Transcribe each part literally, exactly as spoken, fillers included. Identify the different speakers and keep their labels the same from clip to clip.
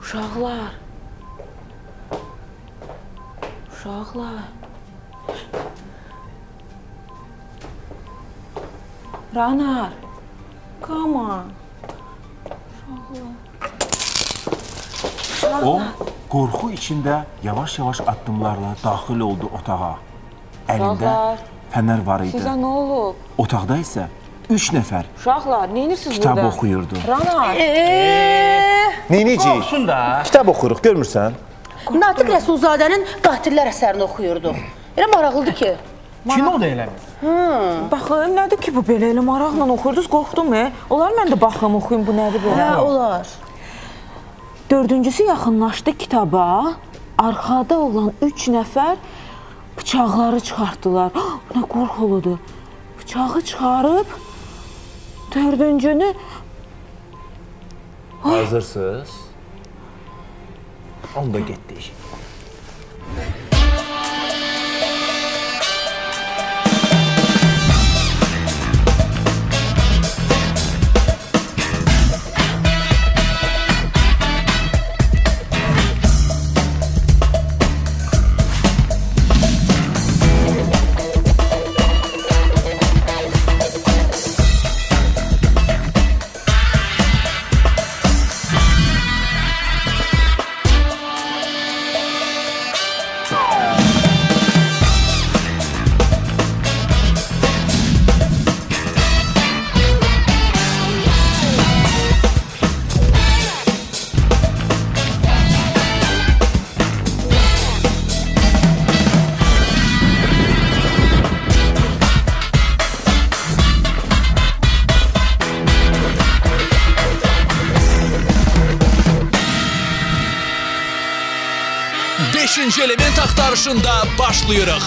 Speaker 1: Uşaqlar. Uşaqlar. Ranar. Come on. Uşaqlar.
Speaker 2: O, qorxu içində yavaş-yavaş addımlarla daxil oldu otağa. Əlində fənər var idi.
Speaker 1: Sizə nə olub?
Speaker 2: Otaqda isə üç nəfər
Speaker 1: Uşaqlar, neyinirsiniz
Speaker 2: kitab
Speaker 1: burada?
Speaker 2: oxuyurdu.
Speaker 1: Ranar.
Speaker 2: Neynəcəyik?
Speaker 3: Olsun da.
Speaker 2: Kitab oxuyuruq, görmürsən?
Speaker 4: Natiq Rəsulzadənin Qatillər əsərini oxuyurdu. Elə maraqlıdır ki.
Speaker 3: Kino da eləmir.
Speaker 1: Baxın, nədir ki bu belə elə maraqla oxuyurdunuz, qorxdum e. Olar mən də baxım, oxuyum bu nədir belə?
Speaker 4: Hə, olar.
Speaker 1: Dördüncüsü yaxınlaşdı kitaba. Arxada olan üç nəfər bıçaqları çıxartdılar. Nə qorxuludur. Bıçağı çıxarıb dördüncünü...
Speaker 2: Hazırsınız? Onda getdik.
Speaker 5: beşinci element axtarışında başlayırıq.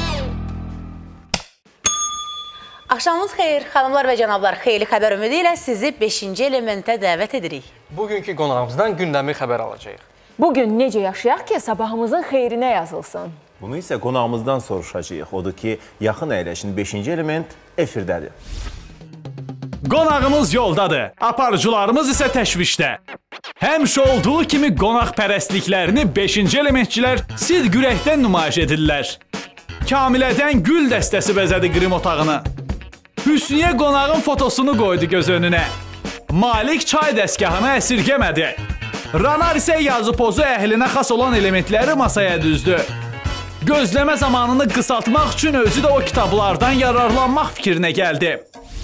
Speaker 4: Axşamınız xeyir, xanımlar və cənablar. Xeyirli xəbər ümidi ilə sizi beşinci elementə dəvət edirik.
Speaker 3: Bugünkü qonağımızdan gündəmi xəbər alacağıq.
Speaker 1: Bugün necə yaşayaq ki, sabahımızın xeyrinə yazılsın?
Speaker 2: Bunu isə qonağımızdan soruşacağıq. Odur ki, yaxın əyləşin beşinci element efirdədir.
Speaker 5: Qonağımız yoldadır, aparıcılarımız isə təşvişdə. Həmişə olduğu kimi qonaqpərəstliklərini beşinci elementçilər sidq ürəkdən nümayiş edirlər. Kamilədən gül dəstəsi bəzədi qrim otağını. Hüsniyə qonağın fotosunu qoydu göz önünə. Malik çay dəstgahını əsirgəmədi. Ranar isə yazı pozu əhlinə xas olan elementləri masaya düzdü. Gözləmə zamanını qısaltmaq üçün özü də o kitablardan yararlanmaq fikrinə gəldi.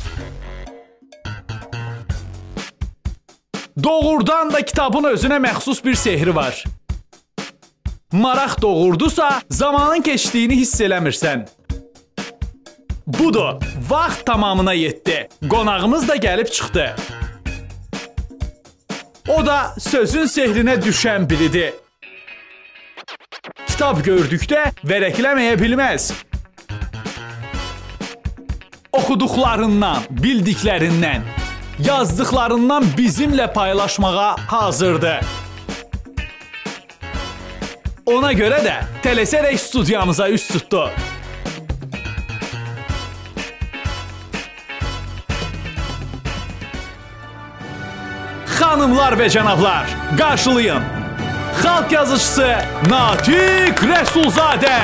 Speaker 5: Doğrudan da kitabın özünə məxsus bir sehri var. Maraq doğurdusa, zamanın keçdiyini hiss eləmirsən. Budur, vaxt tamamına yetdi. Qonağımız da gəlib çıxdı. O da sözün sehrinə düşən biridir. Kitab gördükdə vərəqləməyə bilməz. Oxuduqlarından, bildiklərindən, yazdıqlarından bizimlə paylaşmağa hazırdır. Ona görə də tələsərək studiyamıza üst tutdu. Xanımlar və cənablar, qarşılayın. Xalq yazıcısı Natiq Rəsulzadə.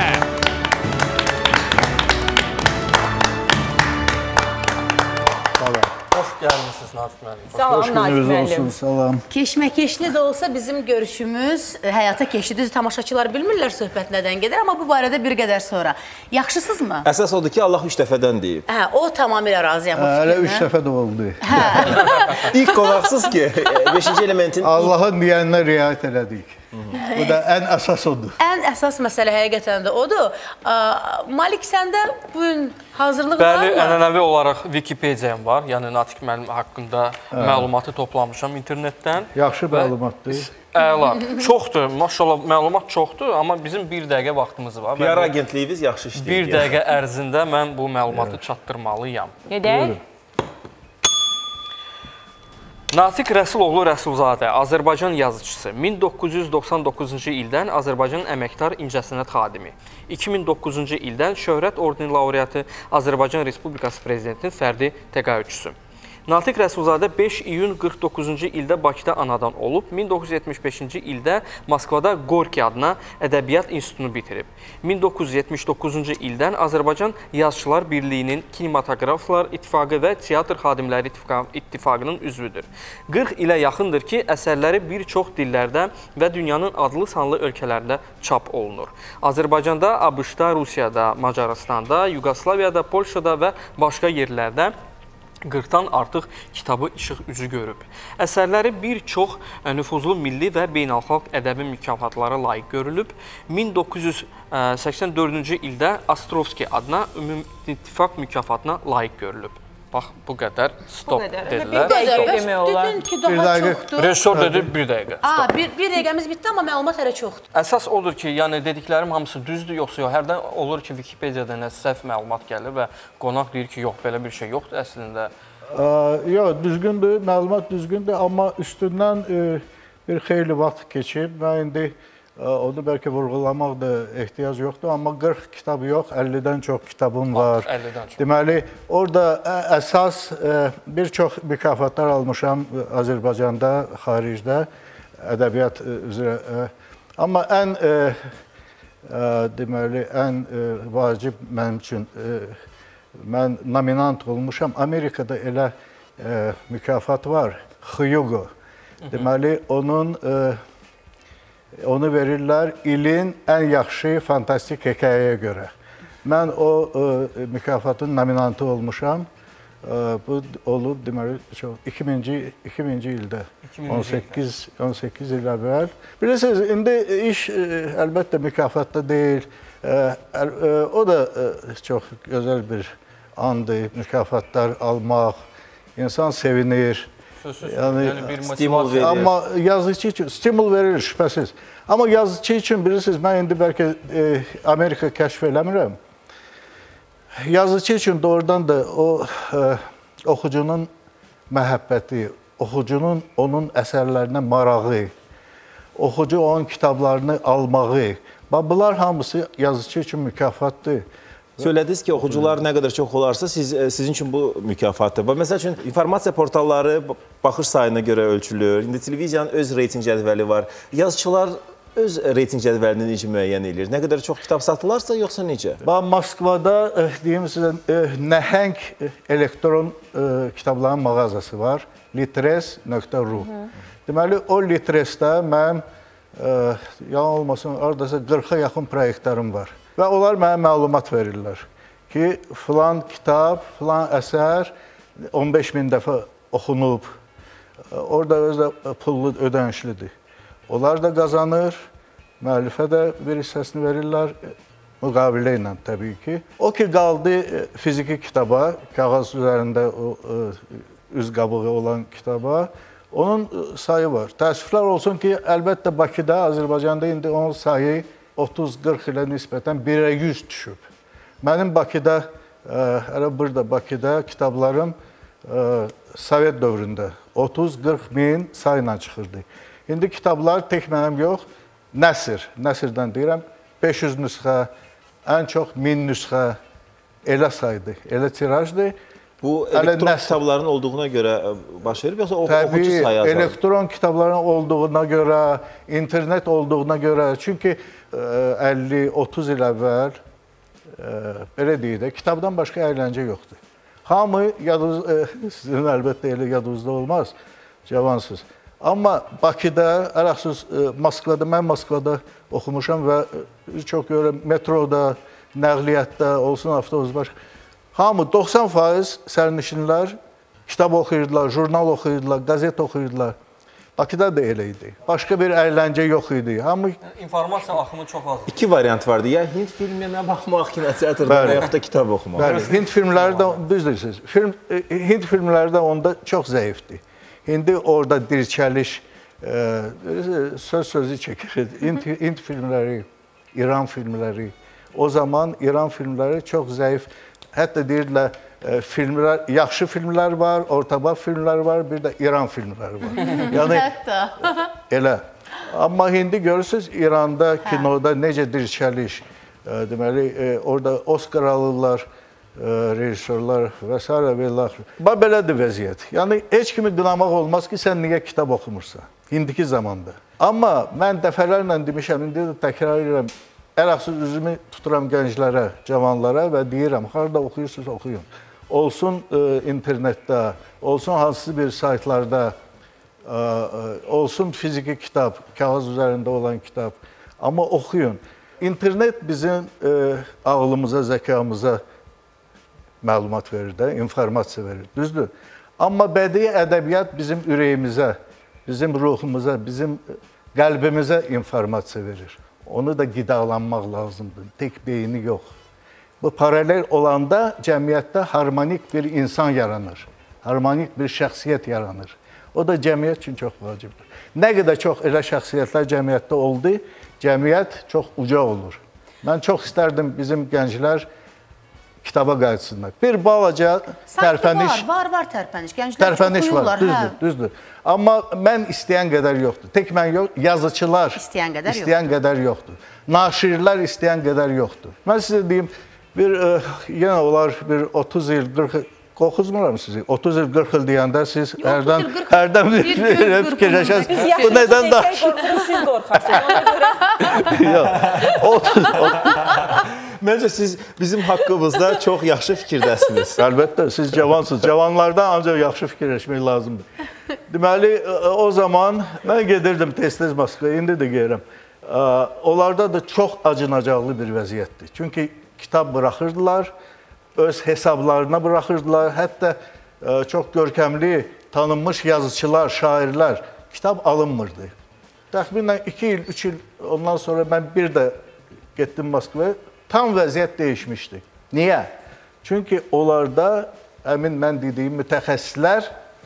Speaker 3: Hoş gəlmişsiniz Natiq müəllim.
Speaker 1: Salam Natiq müəllim.
Speaker 6: Salam.
Speaker 4: Keşməkeşli də olsa bizim görüşümüz həyata keçdi. Düz tamaşaçılar bilmirlər söhbət nədən gedir, amma bu barədə bir qədər sonra. Yaxşısınızmı?
Speaker 2: Əsas odur ki, Allah üç dəfədən deyib.
Speaker 4: Hə, o tamamilə razıyam.
Speaker 6: Hələ üç dəfə də oldu.
Speaker 2: İlk qonaqsız ki, beşinci elementin...
Speaker 6: Allahın deyəninə riayət elədik. Bu da ən əsas odur.
Speaker 4: Ən əsas məsələ həqiqətən də odur. Malik, səndə bugün hazırlıq
Speaker 3: Bəli,
Speaker 4: var mı?
Speaker 3: ənənəvi olaraq Wikipediyam var. Yəni Natiq müəllim haqqında məlumatı toplamışam internetdən.
Speaker 6: Yaxşı məlumatdır.
Speaker 3: Əla. Çoxdur, maşallah məlumat çoxdur, amma bizim bir dəqiqə vaxtımız var.
Speaker 2: P R agentliyiniz yaxşı işləyir.
Speaker 3: Bir dəqiqə ərzində mən bu məlumatı çatdırmalıyam.
Speaker 1: Gedək?
Speaker 3: Natiq Rəsuloğlu Rəsulzadə, Azərbaycan yazıçısı, min doqquz yüz doxsan doqquzuncu ildən Azərbaycan əməkdar incəsənət xadimi, iki min doqquzuncu ildən Şöhrət ordeni laureatı, Azərbaycan Respublikası Prezidentinin fərdi təqaüdçüsü. Natiq Rəsulzadə beş iyun qırx doqquzuncu ildə Bakıda anadan olub, min doqquz yüz yetmiş beşinci ildə Moskvada Gorki adına Ədəbiyyat İnstitutunu bitirib. min doqquz yüz yetmiş doqquzuncu ildən Azərbaycan Yazıçılar Birliyinin Kinematograflar İttifaqı və Teatr Xadimləri İttifaqının üzvüdür. qırx ilə yaxındır ki, əsərləri bir çox dillərdə və dünyanın adlı-sanlı ölkələrində çap olunur. Azərbaycanda, ABŞ-da, Rusiyada, Macaristanda, Yuqoslaviyada, Polşada və başqa yerlərdə qırxdan artıq kitabı işıq üzü görüb. Əsərləri bir çox nüfuzlu milli və beynəlxalq ədəbi mükafatlara layiq görülüb. min doqquz yüz səksən dördüncü ildə Astrovski adına Ümumİttifaq mükafatına layiq görülüb. Bax, bu qədər stop dedilər.
Speaker 1: Bir dəqiqə demək olar.
Speaker 4: Dedin ki, daha çoxdur.
Speaker 3: Rejissor dedi bir dəqiqə.
Speaker 4: Aa, bir, bir dəqiqəmiz bitdi, amma məlumat hələ çoxdur.
Speaker 3: Əsas odur ki, yəni dediklərim hamısı düzdür, yoxsa yox. Hərdən olur ki, Wikipediyada nə səhv məlumat gəlir və qonaq deyir ki, yox, belə bir şey yoxdur əslində.
Speaker 6: Yox, düzgündür, məlumat düzgündür, amma üstündən e, bir xeyli vaxt keçib. Mən indi e, onu bəlkə vurğulamaq da ehtiyac yoxdur, amma qırx kitab yox, əllidən çox kitabım var.
Speaker 3: əllidən çox.
Speaker 6: Deməli, orada əsas e, bir çox mükafatlar almışam Azərbaycanda, xaricdə, ədəbiyyat üzrə. E, amma ən e, e, deməli, ən e, vacib mənim üçün e, mən nominant olmuşam. Amerikada elə e, mükafat var, Hugo. Deməli, onun e, onu verirlər ilin ən yaxşı fantastik hekayəyə görə. Mən o e, mükafatın nominantı olmuşam. E, bu olub deməli çox iki minci ildə, on səkkiz on səkkiz il əvvəl. Bilirsiniz, indi iş e, əlbəttə mükafatda deyil. E, e, o da e, çox gözəl bir andır, mükafatlar almaq, insan sevinir.
Speaker 3: Sözsüz,
Speaker 6: yəni,
Speaker 3: yəni bir
Speaker 7: stimul verir.
Speaker 6: Amma yazıcı üçün stimul verir şübhəsiz. Amma yazıcı üçün bilirsiniz, mən indi bəlkə e, Amerika kəşf eləmirəm. Yazıcı üçün doğrudan da o e, oxucunun məhəbbəti, oxucunun onun əsərlərinə marağı, oxucu onun kitablarını almağı, bunlar hamısı yazıcı üçün mükafatdır.
Speaker 7: Söylədiniz ki, oxucular nə qədər çox olarsa, siz, sizin üçün bu mükafatdır. Məsəl üçün, informasiya portalları baxış sayına görə ölçülür. İndi televiziyanın öz reyting cədvəli var. Yazıçılar öz reyting cədvəlini necə müəyyən edir? Nə qədər çox kitab satılarsa, yoxsa necə?
Speaker 6: Bax, Moskvada, deyim sizə, nəhəng elektron kitabların mağazası var. litres nöqtə ru. Deməli, o litresdə mənim, yalan olmasın, oradasa qırxa yaxın proyektlərim var. Və onlar mənə məlumat verirlər ki, filan kitab, filan əsər on beş min dəfə oxunub. Orada özdə pullu ödənişlidir. Onlar da qazanır, müəllifə də bir hissəsini verirlər, müqavilə ilə təbii ki. O ki, qaldı fiziki kitaba, kağız üzərində o üz qabığı olan kitaba, onun sayı var. Təəssüflər olsun ki, əlbəttə Bakıda, Azərbaycanda indi onun sayı otuz qırx ilə nisbətən birə yüz düşüb. Mənim Bakıda, hələ burada Bakıda kitablarım Sovet dövründə otuz qırx min sayla çıxırdı. İndi kitablar tək mənim yox, nəsr, nəsrdən deyirəm, beş yüz nüsxə, ən çox min nüsxə elə saydı, elə tirajdır.
Speaker 7: Bu elektron kitabların olduğuna görə baş verib, yoxsa oxucu sayı azalır?
Speaker 6: Elektron kitabların olduğuna görə, internet olduğuna görə, çünki əlli otuz il əvvəl, belə deyək də, kitabdan başqa əyləncə yoxdur. Hamı, sizin əlbəttə elə yadınızda olmaz, cavansız. Amma Bakıda, ələxsus Moskvada, mən Moskvada oxumuşam və çox görə metroda, nəqliyyatda, olsun avtobus başqa. Hamı, doxsan faiz sərnişinlər kitab oxuyurdular, jurnal oxuyurdular, qazet oxuyurdular. Bakıda da elə idi. Başqa bir əyləncə yox idi. Hamı...
Speaker 3: İnformasiya axımı çox azdır.
Speaker 7: İki variant vardı. Ya Hind filminə baxmaq, kinoteatrda və yaxud da kitab oxumaq.
Speaker 6: Bəli, Hind filmləri də, düzdürsünüz, film, Hind filmləri də onda çox zəifdir. İndi orada dirçəliş, e, söz sözü çəkir. Hind, Hind filmləri, İran filmləri, o zaman İran filmləri çox zəif. Hətta deyirlər, filmlər, yaxşı filmlər var, ortabab filmlər var, bir də İran filmləri var. Yəni, elə. Amma indi görürsünüz, İranda, kinoda necə dirçəliş, deməli, orada Oscar alırlar, rejissorlar və s. belə. Bax belədir vəziyyət. Yəni heç kimi qınamaq olmaz ki, sən niyə kitab oxumursan indiki zamanda. Amma mən dəfələrlə demişəm, indi də təkrar edirəm. Ərəqsiz üzümü tuturam gənclərə, cavanlara və deyirəm, harda oxuyursunuz, oxuyun. Olsun e, internetdə, olsun hansısa bir saytlarda, e, e, olsun fiziki kitab, kağız üzərində olan kitab. Amma oxuyun. İnternet bizim e, ağlımıza, zəkamıza məlumat verir də, informasiya verir, düzdür. Amma bədii ədəbiyyat bizim ürəyimizə, bizim ruhumuza, bizim qəlbimizə informasiya verir. Onu da qidalanmaq lazımdır, tək beyni yox. Bu paralel olanda cəmiyyətdə harmonik bir insan yaranır, harmonik bir şəxsiyyət yaranır. O da cəmiyyət üçün çox vacibdir. Nə qədər çox elə şəxsiyyətlər cəmiyyətdə oldu, cəmiyyət çox uca olur. Mən çox istərdim bizim gənclər kitaba qayıtsınlar. Bir balaca tərpəniş...
Speaker 4: Sanki var, var, var tərpəniş. Gənclər
Speaker 6: tərpəniş
Speaker 4: çox
Speaker 6: var, düzdür,
Speaker 4: hə.
Speaker 6: düzdür. Amma mən istəyən qədər yoxdur. Tək mən yox, yazıçılar
Speaker 4: istəyən qədər
Speaker 6: istəyən
Speaker 4: yoxdur.
Speaker 6: qədər yoxdur. Naşirlər istəyən qədər yoxdur. Mən sizə deyim, bir e, yenə olar bir otuz il, qırx il, qorxuzmuram sizi. otuz il, qırx il deyəndə siz hərdən hərdən bir fikirləşərsiniz. Bu nədən da?
Speaker 1: Siz qorxarsınız. Ona görə
Speaker 6: otuz
Speaker 7: Məncə siz bizim haqqımızda çox yaxşı fikirdəsiniz.
Speaker 6: Əlbəttə, siz cavansınız. Cavanlardan ancaq yaxşı fikirləşmək lazımdır. Deməli, o zaman mən gedirdim tez-tez Moskvaya, indi də gəlirəm. Onlarda da çox acınacaqlı bir vəziyyətdir. Çünki kitab buraxırdılar, öz hesablarına buraxırdılar. Hətta çox görkəmli, tanınmış yazıçılar, şairlər kitab alınmırdı. Təxminən iki il, üç il ondan sonra mən bir də getdim Moskvaya. Tam vəziyyət dəyişmişdi. Niyə? Çünki onlarda əmin mən dediyim mütəxəssislər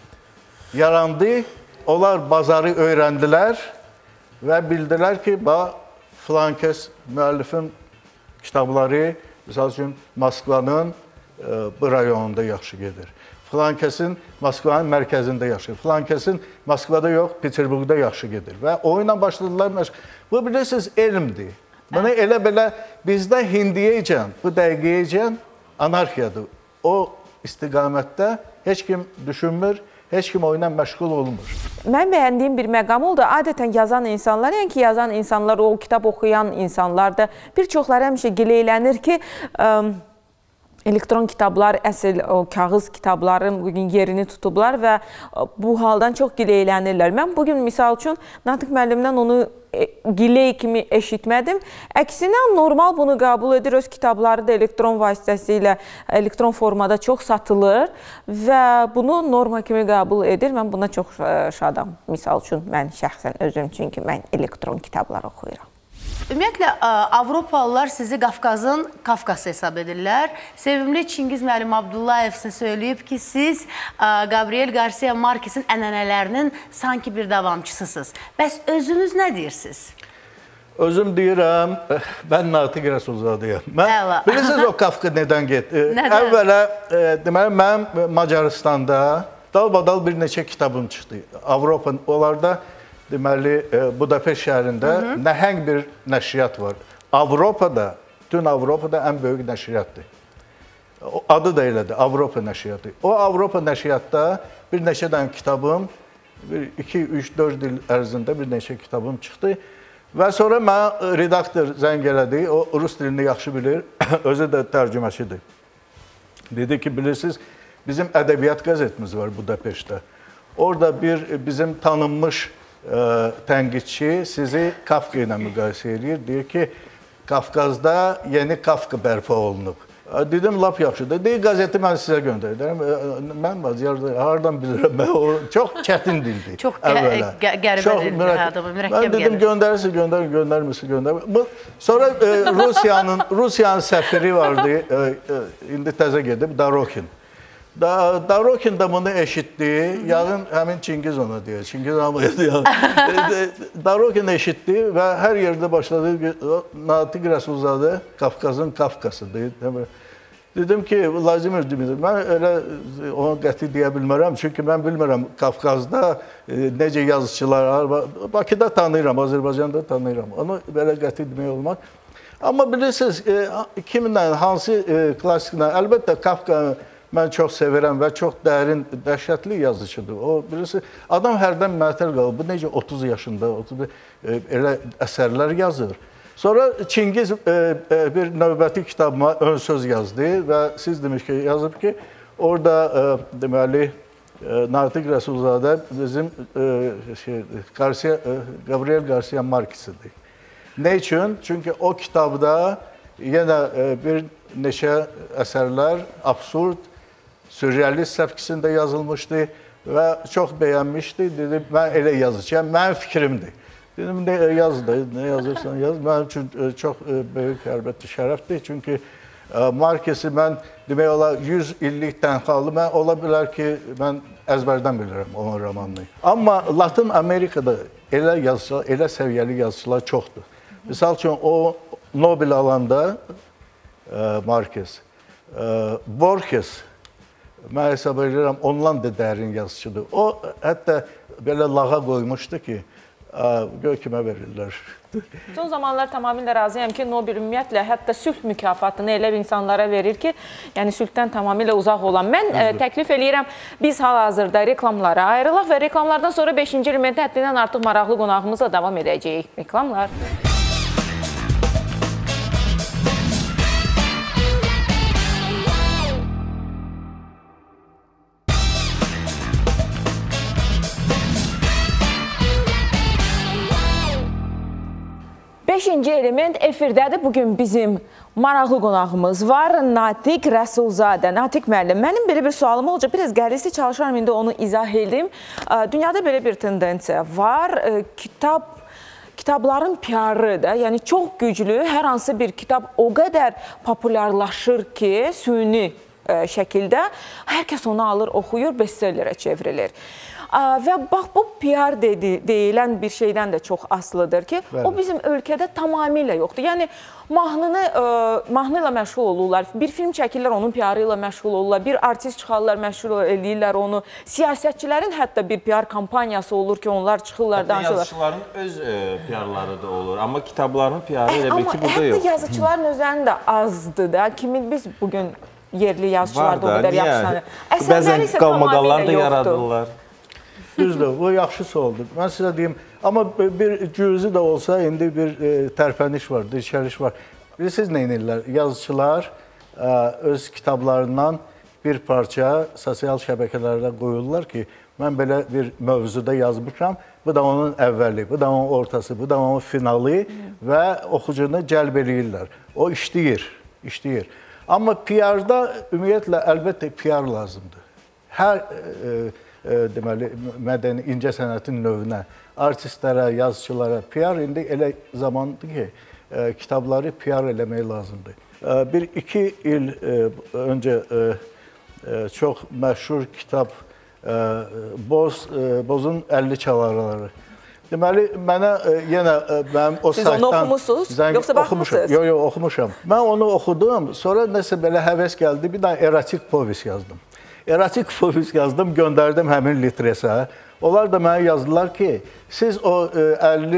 Speaker 6: yarandı, onlar bazarı öyrəndilər və bildilər ki, bax, filan kəs müəllifin kitabları, misal üçün, Moskvanın e, bu rayonunda yaxşı gedir. Filan kəsin Moskvanın mərkəzində yaxşı gedir. Filan kəsin Moskvada yox, Peterburqda yaxşı gedir. Və oyunla başladılar. Bu bilirsiniz, elmdir. Bunu elə belə bizdə hindiyəcən, bu dəqiqəyəcən anarxiyadır. O istiqamətdə heç kim düşünmür, heç kim oyuna məşğul olmur.
Speaker 1: Mən bəyəndiyim bir məqam oldu. Adətən yazan insanlar, yəni ki, yazan insanlar, o kitab oxuyan insanlar da bir çoxları həmişə gileylənir ki, ə, elektron kitablar, əsl o kağız kitabların bugün yerini tutublar və bu haldan çox gileylənirlər. Mən bugün misal üçün Natiq müəllimdən onu giley kimi eşitmədim. Əksinə normal bunu qəbul edir. Öz kitabları da elektron vasitəsilə, elektron formada çox satılır və bunu norma kimi qəbul edir. Mən buna çox şadam. Misal üçün mən şəxsən özüm, çünki mən elektron kitablar oxuyuram.
Speaker 4: Ümumiyyətlə, Avropalılar sizi Qafqazın Kafkası hesab edirlər. Sevimli Çingiz müəllim Abdullayev sizə söyləyib ki, siz Gabriel Garcia Marquez'in ənənələrinin sanki bir davamçısısınız. Bəs özünüz nə deyirsiniz?
Speaker 6: Özüm deyirəm, mən Natiq Rəsulzadəyəm. Bilirsiniz o Kafka nədən getdi? Əvvələ, deməli, mən Macaristanda dalbadal bir neçə kitabım çıxdı. Avropa, onlarda deməli, Budapeşt şəhərində Hı -hı. nəhəng bir nəşriyyat var. Avropada, bütün Avropada ən böyük nəşriyyatdır. Adı da elədir, Avropa nəşriyyatı. O Avropa nəşriyyatda bir neçə dənə kitabım, iki, üç, dörd il ərzində bir neçə kitabım çıxdı. Və sonra mənə redaktor zəng elədi, o rus dilini yaxşı bilir, özü də tərcüməçidir. Dedi ki, bilirsiniz, bizim ədəbiyyat qəzetimiz var Budapeştdə. Orada bir bizim tanınmış tənqidçi sizi Kafka ilə müqayisə edir. Deyir ki, Qafqazda yeni Kafka bərpa olunub. Dedim, lap yaxşıdır. Deyir, qazeti mən sizə göndərirəm. Mən hardan bilirəm, çox çətin dildir.
Speaker 4: Çox qəribə dildir, adamı, mürəkkəb gəlir.
Speaker 6: Mən dedim, göndərirsin, göndərir, göndərmirsin, göndərir. Sonra Rusiyanın səfiri vardı, indi təzə gedib, Darokin. Darokin də bunu eşitdi, yağın həmin Çingiz ona deyir, Çingiz hamıya deyir. Darokin eşitdi və hər yerdə başladı, Natiq Rəsulzadə Qafqazın Kafkasıdır. Dedim ki, Vladimir Dimitrov, mən elə ona qəti deyə bilmərəm, çünki mən bilmirəm Qafqazda necə yazıçılar var. Bakıda tanıyıram, Azərbaycanda tanıyıram. Onu belə qəti demək olmaz. Amma bilirsiniz, e, kiminlə, hansı e, klassiklə, əlbəttə Kafka mən çox sevirəm və çox dərin, dəhşətli yazıcıdır. O, bilirsiniz, adam hərdən məətəl qalır. Bu necə otuz yaşında, otuz e, elə əsərlər yazır. Sonra Çingiz e, e, bir növbəti kitabıma ön söz yazdı və siz demiş ki, yazıb ki, orada e, deməli, e, Natiq Rəsulzadə bizim e, şey, Garcia, e, Gabriel Garcia Marquez-idir. Ne üçün? Çünki o kitabda yenə e, bir neçə əsərlər absurd, sürrealist səpkisində yazılmışdı və çox bəyənmişdi. Dedi, mən elə yazacağam, mənim fikrimdir. Dedim, ne yaz da, ne yazırsan yaz. Mənim üçün çox böyük, əlbəttə, şərəfdir. Çünki Marquez-i mən demək olar yüz illik tənxalı, mən ola bilər ki, mən əzbərdən bilirəm onun romanını. Amma Latin Amerikada elə yazıçılar, elə səviyyəli yazıçılar çoxdur. Misal üçün, o Nobel alanda Marquez, Borges, mən hesab edirəm, ondan da dərin yazıçıdır. O, hətta belə lağa qoymuşdu ki, göy kimə verirlər.
Speaker 1: Son zamanlar tamamilə razıyam ki, Nobel ümumiyyətlə hətta sülh mükafatını elə insanlara verir ki, yəni sülhdən tamamilə uzaq olan. Mən ə, təklif eləyirəm, biz hal-hazırda reklamlara ayrılaq və reklamlardan sonra beşinci elementi həddindən artıq maraqlı qonağımızla davam edəcəyik. Reklamlar. Beşinci element efirdədir. Bugün bizim maraqlı qonağımız var. Natiq Rəsulzadə. Natiq müəllim, mənim belə bir sualım olacaq. Biraz qəribsi çalışaram, indi onu izah edeyim. Dünyada belə bir tendensiya var. Kitab, kitabların P R-ı da, yəni çox güclü. Hər hansı bir kitab o qədər populyarlaşır ki, süni şəkildə hər kəs onu alır, oxuyur, bestsellerə çevrilir. Və bax, bu P R dedi, deyilən bir şeydən də çox asılıdır ki, bəli, o bizim ölkədə tamamilə yoxdur. Yəni, mahnını, mahnı ilə məşğul olurlar, bir film çəkirlər, onun P R ilə məşğul olurlar, bir artist çıxarlar, məşğul edirlər onu. Siyasətçilərin hətta bir P R kampaniyası olur ki, onlar çıxırlar, danışırlar.
Speaker 7: Yazıçıların öz P R-ları da olur, amma kitabların P R-ı elə bil ki, burada yox.
Speaker 1: Amma hətta yazıçıların özlərinin də azdır da, kimi biz bugün yerli yazıçılar da o qədər yaxşılanır. Əsərləri isə tamamilə yoxdur.
Speaker 6: Düzdür, bu yaxşısı oldu. Mən sizə deyim, amma bir cüzi də olsa, indi bir e, tərpəniş var, dirçəliş var. Bilirsiniz nə edirlər? Yazıçılar e, öz kitablarından bir parça sosial şəbəkələrdə qoyurlar ki, mən belə bir mövzuda yazmışam, bu da onun əvvəli, bu da onun ortası, bu da onun finalı və oxucunu cəlb eləyirlər. O işləyir, işləyir. Amma P R-da ümumiyyətlə, əlbəttə P R lazımdır. Hər e, deməli, mədəni, incə sənətin növünə, artistlərə, yazıçılara P R indi elə zamandır ki, kitabları P R eləmək lazımdır. Bir, iki il öncə çox məşhur kitab Boz, Bozun əlli çalarları. Deməli, mənə yenə mənim o
Speaker 1: saytdan... Siz onu oxumusunuz, yoxsa baxmışsınız?
Speaker 6: Yox, yox, oxumuşam. Mən onu oxudum, sonra nəsə belə həvəs gəldi, bir daha erotik povest yazdım. Erotik povest yazdım, göndərdim həmin litresə. Onlar da mənə yazdılar ki, siz o əlli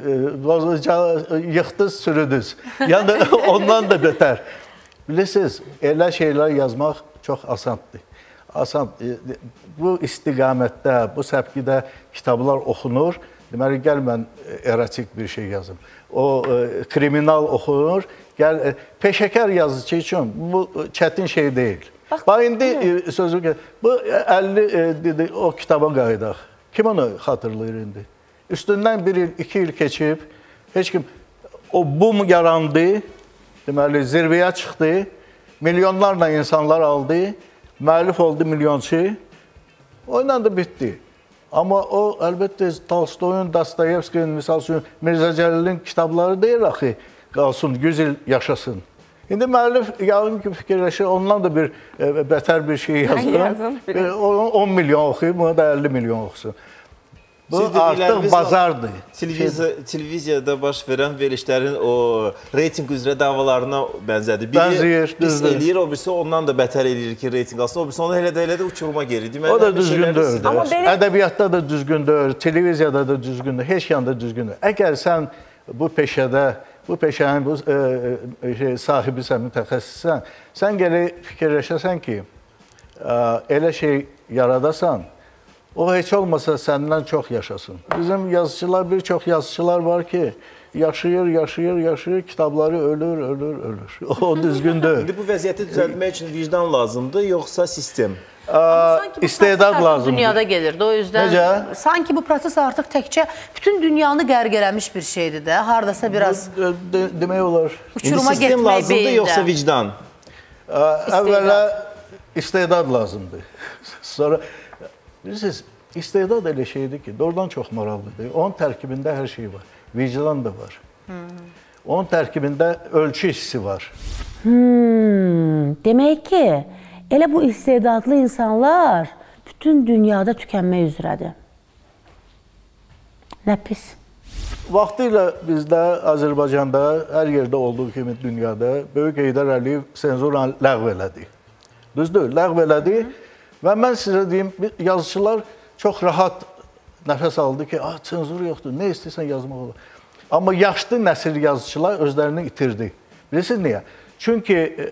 Speaker 6: yıxdınız, sürüdünüz. Yəni ondan da betər. Bilirsiniz, elə şeylər yazmaq çox asandır. Asan. Bu istiqamətdə, bu səpkidə kitablar oxunur. Deməli, gəl mən erotik bir şey yazım. O kriminal oxunur. Gəl, peşəkar yazıcı üçün bu çətin şey deyil. Bax, indi sözü bu əlli dedi, o kitaba qayıdaq. Kim onu xatırlayır indi? Üstündən bir il, iki il keçib, heç kim, o bum yarandı, deməli, zirvəyə çıxdı, milyonlarla insanlar aldı, müəllif oldu milyonçu, o ilə də bitdi. Amma o, əlbəttə, Tolstoyun, Dostoyevskinin, misal üçün, Mirzə Cəlilin kitabları deyil axı, qalsın, yüz il yaşasın. İndi müəllif yalnız ki, fikirləşir, ondan da bir e, bətər bir şey yazıram. on milyon oxuyub, bunu da əlli milyon oxusun. Bu artıq bazardır.
Speaker 7: Televiziyada baş verən verilişlərin o reyting üzrə davalarına bənzədir.
Speaker 6: Bənzəyir,
Speaker 7: düzdür. Biri eləyir, o birisi ondan da bətər eləyir ki, reyting alsın. O birisi onu elə də elə də uçuruma gerir.
Speaker 6: O da düzgündür. Ədəbiyyatda da düzgündür, televiziyada da düzgündür, heç yanda düzgündür. Əgər sən bu peşədə bu peşənin bu e, e, şey, sahibisən, mütəxəssissən, sən gələk fikirləşəsən ki, e, elə şey yaradasan, o heç olmasa səndən çox yaşasın. Bizim yazıçılar, bir çox yazıçılar var ki, yaşayır, yaşayır, yaşayır, kitabları ölür, ölür, ölür. O düzgün deyil.
Speaker 7: İndi bu vəziyyəti düzəltmək üçün vicdan lazımdır, yoxsa sistem?
Speaker 6: İstedad lazımdır.
Speaker 4: Dünyada gelirdi. O yüzden
Speaker 6: Necə?
Speaker 4: sanki bu proses artıq təkcə bütün dünyanı qərqələmiş bir şeydir də. Hardasa biraz
Speaker 6: De, demək olar.
Speaker 4: uçuruma
Speaker 7: sistem
Speaker 4: getmək
Speaker 7: lazımdır,
Speaker 4: beyində.
Speaker 7: yoxsa vicdan?
Speaker 6: Əvvələ istedad lazımdır. Sonra, bilirsiniz, istedad elə şeydir ki, doğrudan çox maraqlıdır. Onun tərkibində hər şey var. Vicdan da var. Hmm. Onun tərkibində ölçü hissi var.
Speaker 4: Hmm, demək ki, elə bu istedadlı insanlar bütün dünyada tükənmək üzrədir. Nə pis.
Speaker 6: Vaxtilə bizdə, Azərbaycanda, hər yerdə olduğu kimi dünyada Böyük Heydər Əliyev senzuranı ləğv elədi. Düzdür, ləğv elədi və mən sizə deyim, yazıçılar çox rahat nəfəs aldı ki, ah, senzur yoxdur, nə istəyirsən yazmaq olur. Amma yaşlı nəsil yazıçılar özlərini itirdi. Bilirsiniz niyə? Çünki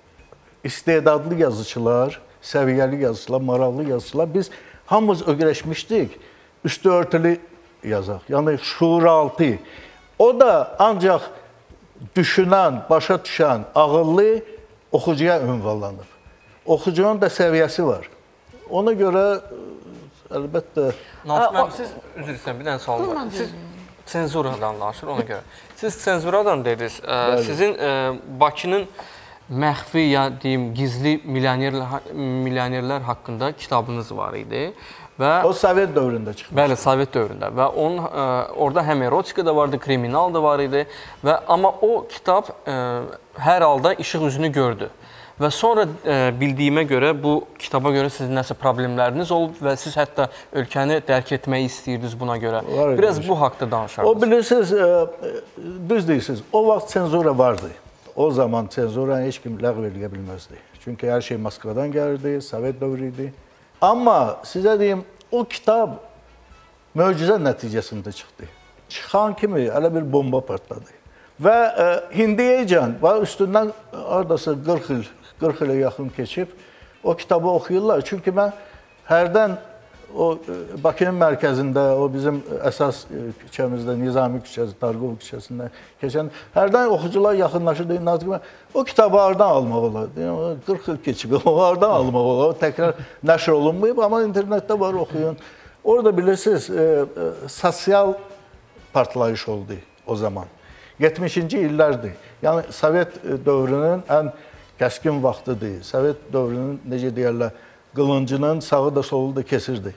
Speaker 6: istedadlı yazıçılar, səviyyəli yazıçılar, maraqlı yazıçılar, biz hamımız öyrəşmişdik, üstü örtülü yazaq, yəni şuuraltı. O da ancaq düşünən, başa düşən, ağıllı oxucuya ünvanlanır. Oxucunun da səviyyəsi var. Ona görə, əlbəttə...
Speaker 3: Natiq müəllim, siz, üzr istəyirəm, bir dənə sual var. Siz senzuradan danışır, ona görə. Siz senzuradan dediniz, sizin Bakının məxfi, ya deyim, gizli milyonerlər, milyonerlər haqqında kitabınız var idi. Və
Speaker 6: o Sovet dövründə çıxmış.
Speaker 3: Bəli, Sovet dövründə və onun ə, orada həm erotika da vardı, kriminal da var idi və amma o kitab ə, hər halda işıq üzünü gördü. Və sonra ə, bildiyimə görə bu kitaba görə sizin nəsə problemləriniz olub və siz hətta ölkəni dərk etməyi istəyirdiniz buna görə. Var, biraz bu haqda danışardınız.
Speaker 6: O bilirsiniz, ə, düz deyirsiniz, o vaxt senzura vardı. O zaman senzura heç kim ləğv eləyə bilməzdi. Çünki hər şey Moskvadan gəlirdi, Sovet dövrü idi. Amma sizə deyim, o kitab möcüzə nəticəsində çıxdı. Çıxan kimi elə bir bomba partladı. Və e, hindiyəcən, üstündən aradasa qırx il, qırx ilə yaxın keçib o kitabı oxuyurlar. Çünki mən hərdən o Bakının mərkəzində, o bizim əsas küçəmizdə, Nizami küçəsi, Targov küçəsində keçən, hərdən oxucular yaxınlaşır, deyir, Natiq mən, o kitabı hardan almaq olar? Deyim, qırx il keçib, o hardan almaq olar? O təkrar nəşr olunmayıb, amma internetdə var, oxuyun. Orada bilirsiniz, e, e, sosial partlayış oldu o zaman. yetmişinci illərdir. Yəni, Sovet dövrünün ən kəskin vaxtıdır. Sovet dövrünün, necə deyərlər, qılıncının sağı da solu da kesirdi.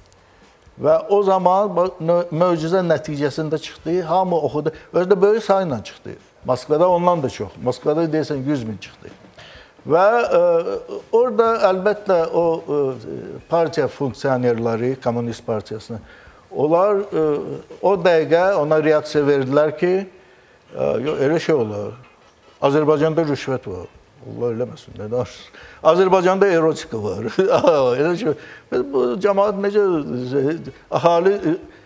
Speaker 6: Və o zaman möcüzə nəticəsində çıxdı, hamı oxudu. Özü də böyük sayla çıxdı. Moskvada ondan da çox. Moskvada deyəsən yüz min çıxdı. Və e, orada əlbəttə o e, partiya funksiyonerləri, Kommunist Partiyasına, onlar e, o dəqiqə ona reaksiya verdilər ki, e, elə şey olur, Azərbaycanda rüşvət var. Allah eləməsin, nə danışır? Azərbaycanda erotika var. Elə şey, bu cəmaat necə, ahali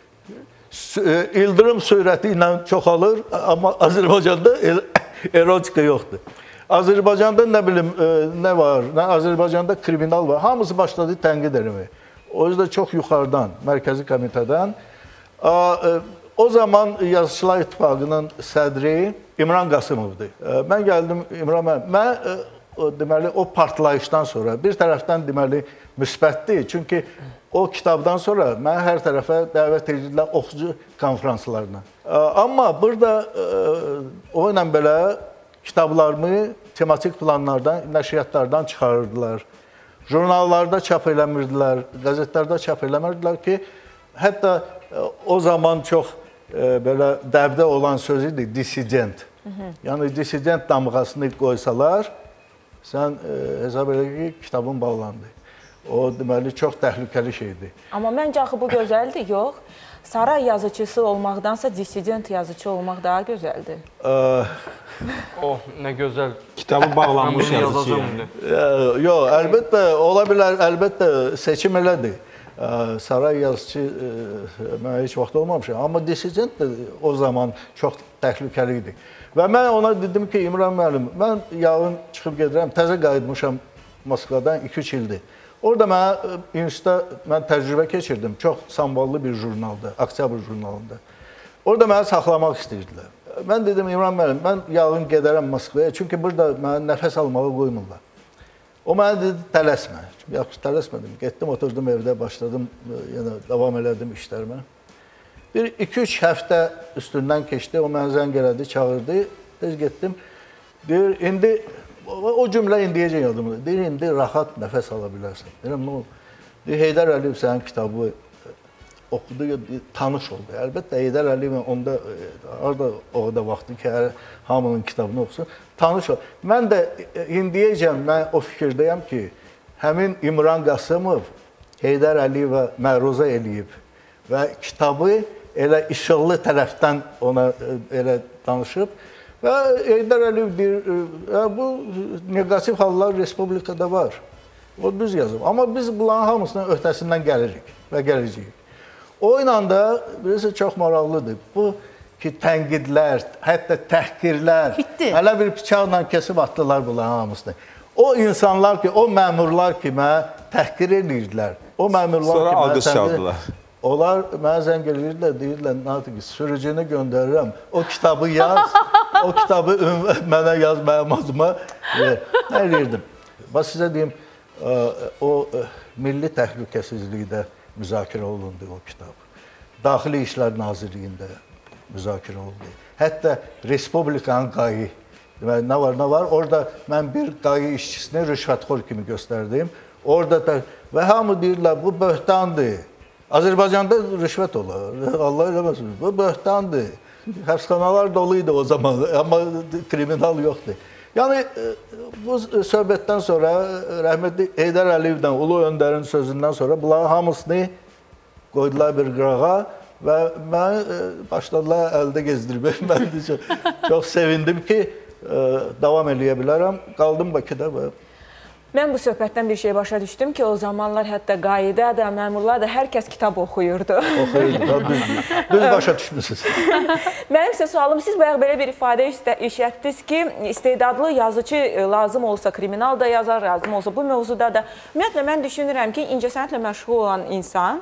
Speaker 6: ildırım sürəti ilə çoxalır, amma Azərbaycanda erotika yoxdur. Azərbaycanda nə bilim, nə var, nə Azərbaycanda kriminal var. Hamısı başladı tənqid eləmək. O yüzden çox yuxarıdan, Mərkəzi Komitədən. O zaman Yazıçılar İttifaqının sədri İmran Qasımovdur. Mən gəldim İmran, mən, mən deməli, o partlayışdan sonra bir tərəfdən deməli müsbətdir. Çünki o kitabdan sonra mən hər tərəfə dəvət edilirlər oxucu konferanslarına. Amma burada o ilə belə kitablarımı tematik planlardan, nəşriyyatlardan çıxarırdılar. Jurnallarda çap eləmirdilər, qəzetlərdə çap eləmirdilər ki, hətta o zaman çox e, belə dəbdə olan söz idi, dissident. Hı -hı. Yəni, dissident damğasını qoysalar, sən e, hesab elə ki, kitabın bağlandı. O, deməli, çox təhlükəli şeydir.
Speaker 1: Amma məncə axı bu gözəldir, yox. Saray yazıcısı olmaqdansa dissident yazıcı olmaq daha gözəldir.
Speaker 3: Oh, nə gözəl.
Speaker 7: Kitabı bağlanmış yazıcı.
Speaker 6: Yox, əlbəttə, ola bilər, əlbəttə seçim elədir. saray yazıcı mənə heç vaxt olmamışam. Amma dissident də o zaman çox təhlükəli idi. Və mən ona dedim ki, İmran müəllim, mən yağın çıxıb gedirəm, təzə qayıtmışam Moskvadan iki üç ildir. Orada mənə institutda mən təcrübə keçirdim. Çox samballı bir jurnalda, Oktyabr jurnalında. Orada mənə saxlamaq istəyirdilər. Mən dedim, İmran müəllim, mən yağın gedərəm Moskvaya, çünki burada mənə nəfəs almağı qoymurlar. O mənə dedi, tələsmə. Yaxşı, tələsmədim. Getdim, oturdum evdə, başladım, yenə davam elədim işlərimə. Bir iki üç həftə üstündən keçdi, o mənə zəng elədi, çağırdı, tez getdim. Deyir, indi, o cümlə indiyəcək yadımda, deyir, indi rahat nəfəs ala bilərsən. Deyirəm, nə oldu? Deyir, Heydər Əliyev sənin kitabı oxudu, tanış oldu. Əlbəttə, Heydər Əliyev onda, orada o da vaxtı ki, hər hamının kitabını oxusun, tanış oldu. Mən də indiyəcəm, mən o fikirdəyəm ki, həmin İmran Qasımov Heydər Əliyevə məruzə eləyib və kitabı elə işıqlı tərəfdən ona elə danışıb və Heydər Əliyev deyir, bu negativ hallar Respublikada var. O düz yazıb. Amma biz bunların hamısının öhdəsindən gəlirik və gələcəyik. O ilə də, bilirsiniz, çox maraqlıdır. Bu ki, tənqidlər, hətta təhqirlər,
Speaker 4: Bitdi.
Speaker 6: Hələ bir bıçaqla kesib atdılar bunların hamısını. O insanlar ki, o məmurlar ki, mənə təhqir edirdilər. O məmurlar
Speaker 7: Sonra
Speaker 6: ki,
Speaker 7: alqış çaldılar.
Speaker 6: Onlar mənə zəng edirdilər, deyirlər, Natiq, sürücünü göndərirəm, o kitabı yaz, o kitabı mənə yaz, mənim adıma. Nə edirdim? Bax, sizə deyim, o milli təhlükəsizlikdə müzakirə olundu o kitab. Daxili İşlər Nazirliyində müzakirə olundu. Hətta Respublikanın qayı, nə var, nə var, orada mən bir qayı işçisini rüşvətxor kimi göstərdim. Orada da, və hamı deyirlər, bu böhtandır. Azərbaycanda rüşvət olar, Allah eləməsin, bu böhtandır. Həbsxanalar dolu idi o zaman, amma kriminal yoxdur. Yəni, bu söhbətdən sonra, rəhmətli Heydər Əliyevdən, Ulu Öndərin sözündən sonra bunların hamısını qoydular bir qırağa və məni başladılar əldə gezdirmək. Mən də çox, çox sevindim ki, davam eləyə bilərəm. Qaldım Bakıda və...
Speaker 1: Mən bu söhbətdən bir şey başa düşdüm ki, o zamanlar hətta qayıda da, məmurlar da hər kəs kitab oxuyurdu.
Speaker 6: Oxuyurdu, düz, düz başa düşmüsünüz.
Speaker 1: Mənim sizə sualım, siz bayaq belə bir ifadə işlətdiniz ki, istedadlı yazıcı lazım olsa, kriminal da yazar, lazım olsa bu mövzuda da. Ümumiyyətlə, mən düşünürəm ki, incəsənətlə məşğul olan insan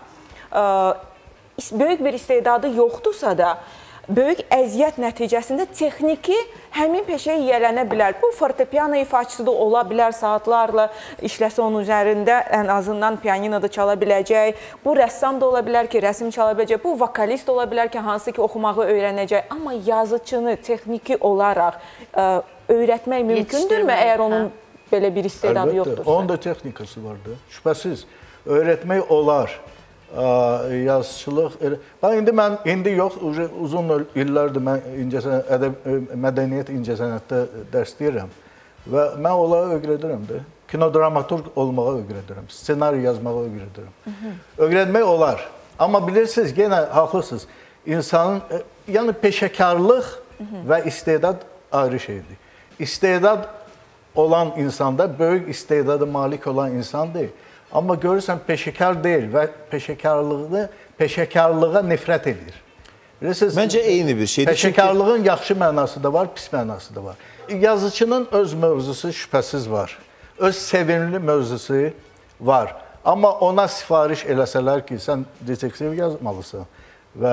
Speaker 1: böyük bir istedadı yoxdursa da, böyük əziyyət nəticəsində texniki həmin peşəyə yiyələnə bilər. Bu, fortepiano ifaçısı da ola bilər, saatlarla işləsə onun üzərində ən azından pianino da çala biləcək. Bu, rəssam da ola bilər ki, rəsm çala biləcək. Bu, vokalist ola bilər ki, hansı ki, oxumağı öyrənəcək. Amma yazıcını texniki olaraq ə, öyrətmək mümkündürmü, əgər onun belə bir istedadı
Speaker 6: Əlbəttə,
Speaker 1: yoxdursa?
Speaker 6: Onun da texnikası vardır. Şübhəsiz, öyrətmək olar. Yazıçılıq, indi mən, indi yox, uzun illərdir mən mədəniyyət incəsənətdə dərs deyirəm və mən onlara öyrədirəm də, kinodramaturq olmağa öyrədirəm, ssenari yazmağa öyrədirəm. Öyrətmək olar, amma bilirsiniz, yenə haqlısınız, insanın, yəni peşəkarlıq və istedad ayrı şeydir. İstedad olan insanda, böyük istedada malik olan insandır. Amma görürsən, peşəkar deyil və peşəkarlığını, peşəkarlığa nifrət edir. Bilirsiniz,
Speaker 7: Məncə eyni bir şeydir.
Speaker 6: Peşəkarlığın çünki... yaxşı mənası da var, pis mənası da var. Yazıçının öz mövzusu şübhəsiz var. Öz sevimli mövzusu var. Amma ona sifariş eləsələr ki, sən detektiv yazmalısan və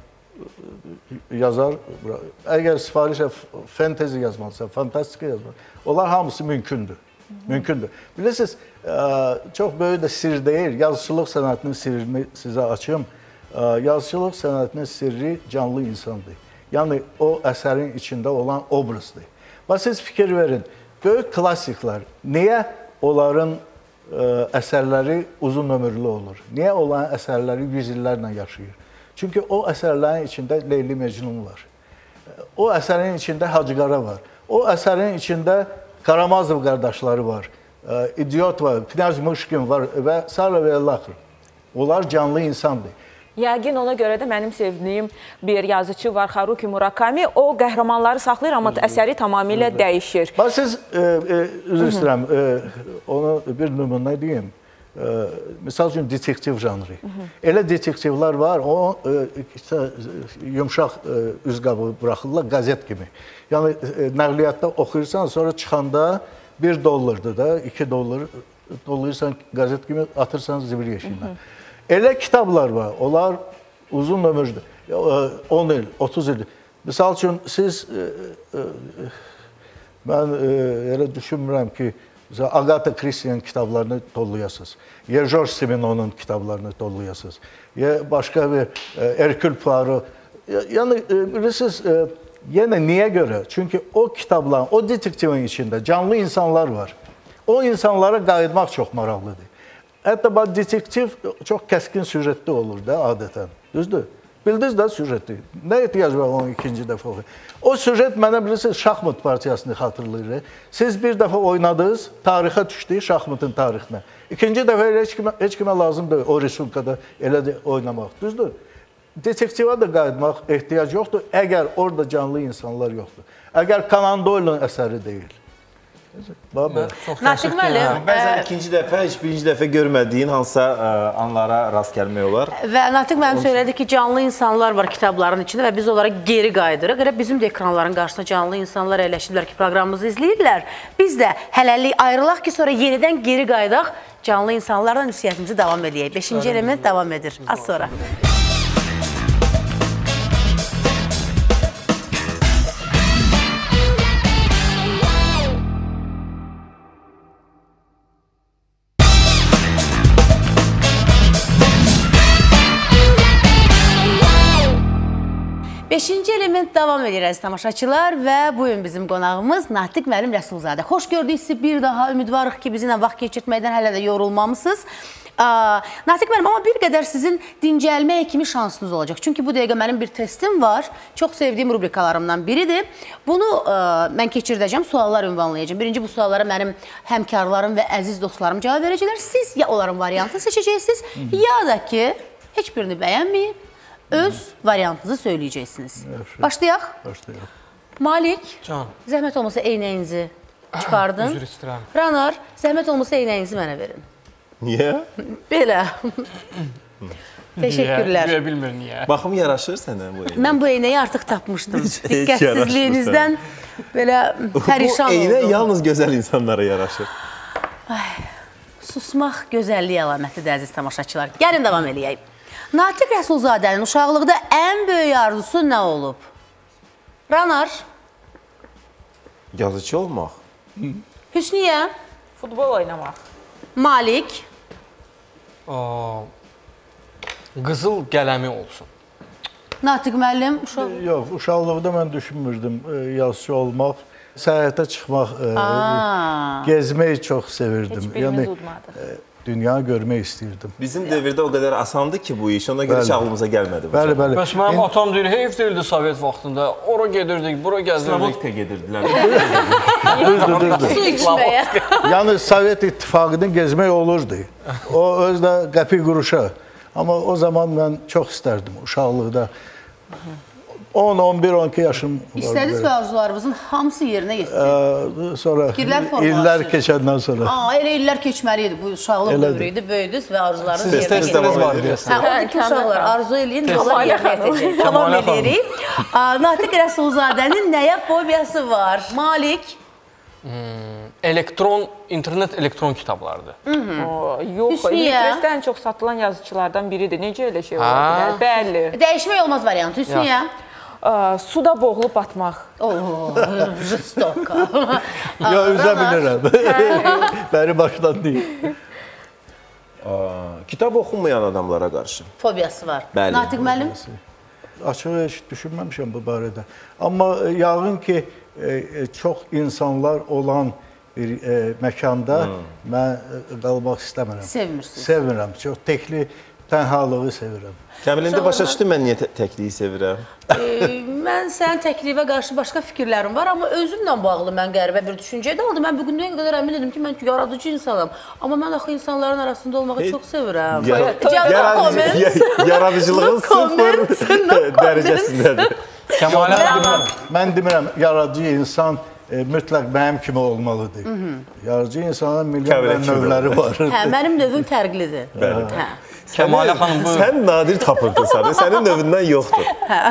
Speaker 6: yazar, əgər sifariş fantezi yazmalısan, fantastika yazmalısan, onlar hamısı mümkündür. Mümkündür. Bilirsiniz, çox böyük də sir deyil. Yazıçılıq sənətinin sirrini sizə açım. Yazıçılıq sənətinin sirri canlı insandır. Yəni, o əsərin içində olan obrazdır. Və siz fikir verin, böyük klassiklər, niyə onların əsərləri uzun ömürlü olur? Niyə onların əsərləri yüz illərlə yaşayır? Çünki o əsərlərin içində Leyli Mecnun var. O əsərin içində Hacıqara var. O əsərin içində Karamazov qardaşları var, İdiot var, Knyaz Muşkin var və Sara və Laxır. Onlar canlı insandır.
Speaker 1: Yəqin ona görə də mənim sevdiyim bir yazıcı var, Haruki Murakami. O qəhrəmanları saxlayır, amma əsəri tamamilə dəyişir.
Speaker 6: Bax, siz, üzr istəyirəm, onu bir nümunə deyim. misal üçün detektiv janrı. Elə detektivlər var, o yumşaq üz qabığı buraxırlar qəzet kimi. Yəni nəqliyyatda oxuyursan, sonra çıxanda bir dollardır da, iki dollar dollayırsan qəzet kimi, atırsan zibil yeşiyinə. Elə kitablar var, onlar uzun ömürdür. on il, otuz il. Misal üçün siz, mən elə düşünmürəm ki, Agatha Christie'nin kitablarını dollayasınız. Ya George Simenon'un kitablarını dollayasınız. Ya başka bir Hercule Poirot. Yani bilirsiniz, yine niye göre? Çünkü o kitapların, o detektivin içinde canlı insanlar var. O insanlara qayıtmaq çox maraqlıdır. Hətta bu detektiv çox kəskin süjetli olur da adətən. Düzdür? Bildiniz də süjeti. Nə ehtiyac var onun ikinci dəfə oxuyun? O süjet mənə bilirsiniz şahmat partiyasını xatırlayır. Siz bir dəfə oynadınız, tarixə düşdü, şahmatın tarixinə. İkinci dəfə elə heç kimə, heç kimə lazımdır o risulkada elə də oynamaq. Düzdür? Detektiva da qayıtmaq ehtiyac yoxdur, əgər orada canlı insanlar yoxdur. Əgər Conan Doyle'ın əsəri deyil.
Speaker 4: Natiq müəllim,
Speaker 7: bəzən ikinci dəfə, heç birinci dəfə görmədiyin hansısa anlara rast gəlmək olar.
Speaker 4: Və Natiq müəllim söylədi ki, canlı insanlar var kitabların içində və biz onlara geri qayıdırıq. Elə bizim də ekranların qarşısında canlı insanlar əyləşiblər ki, proqramımızı izləyirlər. Biz də hələlik ayrılaq ki, sonra yenidən geri qayıdaq, canlı insanlarla ünsiyyətimizi davam edəyək. Beşinci element davam edir. Az sonra. Beşinci element davam edir əziz tamaşaçılar və bugün bizim qonağımız Natiq müəllim Rəsulzadə. Xoş gördük sizi bir daha, ümidvarıq ki, bizimlə vaxt keçirtməkdən hələ də yorulmamısınız. Natiq müəllim, amma bir qədər sizin dincəlməyə kimi şansınız olacaq. Çünki bu dəqiqə mənim bir testim var, çox sevdiyim rubrikalarımdan biridir. Bunu mən keçirdəcəm, suallar ünvanlayacağım. Birinci bu suallara mənim həmkarlarım və əziz dostlarım cavab verəcəklər. Siz ya onların variantını seçəcəksiniz, ya da ki, heç birini bəyənməyib, öz variantınızı söyləyəcəksiniz. Başlayaq.
Speaker 6: Başlayaq.
Speaker 4: Malik,
Speaker 3: Can.
Speaker 4: zəhmət olmasa eynəyinizi çıxardın.
Speaker 3: Üzr istəyirəm.
Speaker 4: Ranar, zəhmət olmasa eynəyinizi mənə verin.
Speaker 7: Niyə?
Speaker 4: Belə. Təşəkkürlər.
Speaker 3: Niyə bilmir, niyə?
Speaker 7: Baxım yaraşır sənə bu eynək.
Speaker 4: Mən bu eynəyi artıq tapmışdım. Diqqətsizliyinizdən belə pərişan oldum.
Speaker 7: Bu eynək yalnız gözəl insanlara yaraşır.
Speaker 4: Susmaq gözəllik əlamətidir, əziz tamaşaçılar. Gəlin davam eləyək. Natiq Rəsulzadənin uşaqlıqda ən böyük arzusu nə olub? Ranar?
Speaker 7: Yazıcı olmaq.
Speaker 4: Hüsniyə?
Speaker 1: Futbol oynamaq.
Speaker 4: Malik?
Speaker 3: Qızıl qələmi olsun.
Speaker 4: Natiq müəllim? Uşaq...
Speaker 6: Yox, uşaqlıqda mən düşünmürdüm yazıcı olmaq. Səyahətə çıxmaq, gezməyi çox sevirdim.
Speaker 1: Heç birimiz udmadıq.
Speaker 6: Dünya görmək istəyirdim.
Speaker 7: Bizim devirdə o qədər asandı ki bu iş, ona görə heç ağlımıza gəlmədi.
Speaker 6: Bəli, bəli.
Speaker 3: Bəs mənim atam deyir, heyf deyildi Sovet vaxtında. Ora gedirdik, bura gəzdirdik.
Speaker 7: Slavotka gedirdilər.
Speaker 6: Düzdür, düzdür.
Speaker 4: Su içməyə.
Speaker 6: Yəni Sovet İttifaqını gezmək olurdu. O özdə qəpik quruşa. Amma o zaman mən çox istərdim uşaqlıqda. on, on bir, on iki yaşım var.
Speaker 4: İstədiniz və arzularınızın hamısı yerinə yetdi.
Speaker 6: Sonra illər keçəndən sonra.
Speaker 4: Aa, elə illər keçməliydi. Bu uşaqlıq dövrüydü, böyüdünüz və arzularınız yerinə yetdi.
Speaker 3: İstədiniz var deyəsən.
Speaker 4: Hə, oradakı uşaqlar arzu eləyin, onlar yerinə yetəcək. Davam edirik. Natiq Rəsulzadənin nəyə fobiyası var? Malik?
Speaker 3: Elektron, internet elektron kitablardır.
Speaker 1: Yox, Litresdə ən çox satılan yazıcılardan biridir. Necə elə şey ola bilər? Bəli.
Speaker 4: Dəyişmək olmaz variantı. Hüsniyə?
Speaker 1: Suda boğulub batmaq.
Speaker 4: Oo, jistoka.
Speaker 6: Ya, üzə bilirəm. Bəri başdan deyil.
Speaker 7: Kitab oxunmayan adamlara qarşı.
Speaker 4: Fobiyası var.
Speaker 7: Bəli.
Speaker 4: Natiq müəllim?
Speaker 6: Açıq heç düşünməmişəm bu barədə. Amma yəqin ki, çox insanlar olan bir məkanda mən qalmaq istəmirəm.
Speaker 4: Sevmirsiniz.
Speaker 6: Sevirəm. Çox təkli, tənhalığı sevirəm.
Speaker 7: Kəmil, indi başa düşdün mən niyə təkliyi sevirəm?
Speaker 4: Mən sənin təklifə qarşı başqa fikirlərim var, amma özümlə bağlı mən qəribə bir düşüncədə oldu. Mən bugündən qədər əmin edim ki, mən yaradıcı insanım. Amma mən axı insanların arasında olmağı çox sevirəm.
Speaker 7: Yaradıcılığın sıfır dərəcəsindədir.
Speaker 6: Mən demirəm, yaradıcı insan e, mütləq mənim kimi olmalıdır. Yaradıcı insanların milyon növləri var.
Speaker 4: Hə, mənim növüm fərqlidir.
Speaker 7: Bəli.
Speaker 4: Hə.
Speaker 3: Kəmalə xanım, bu...
Speaker 7: Sən nadir tapıntısan, sənin növündən yoxdur.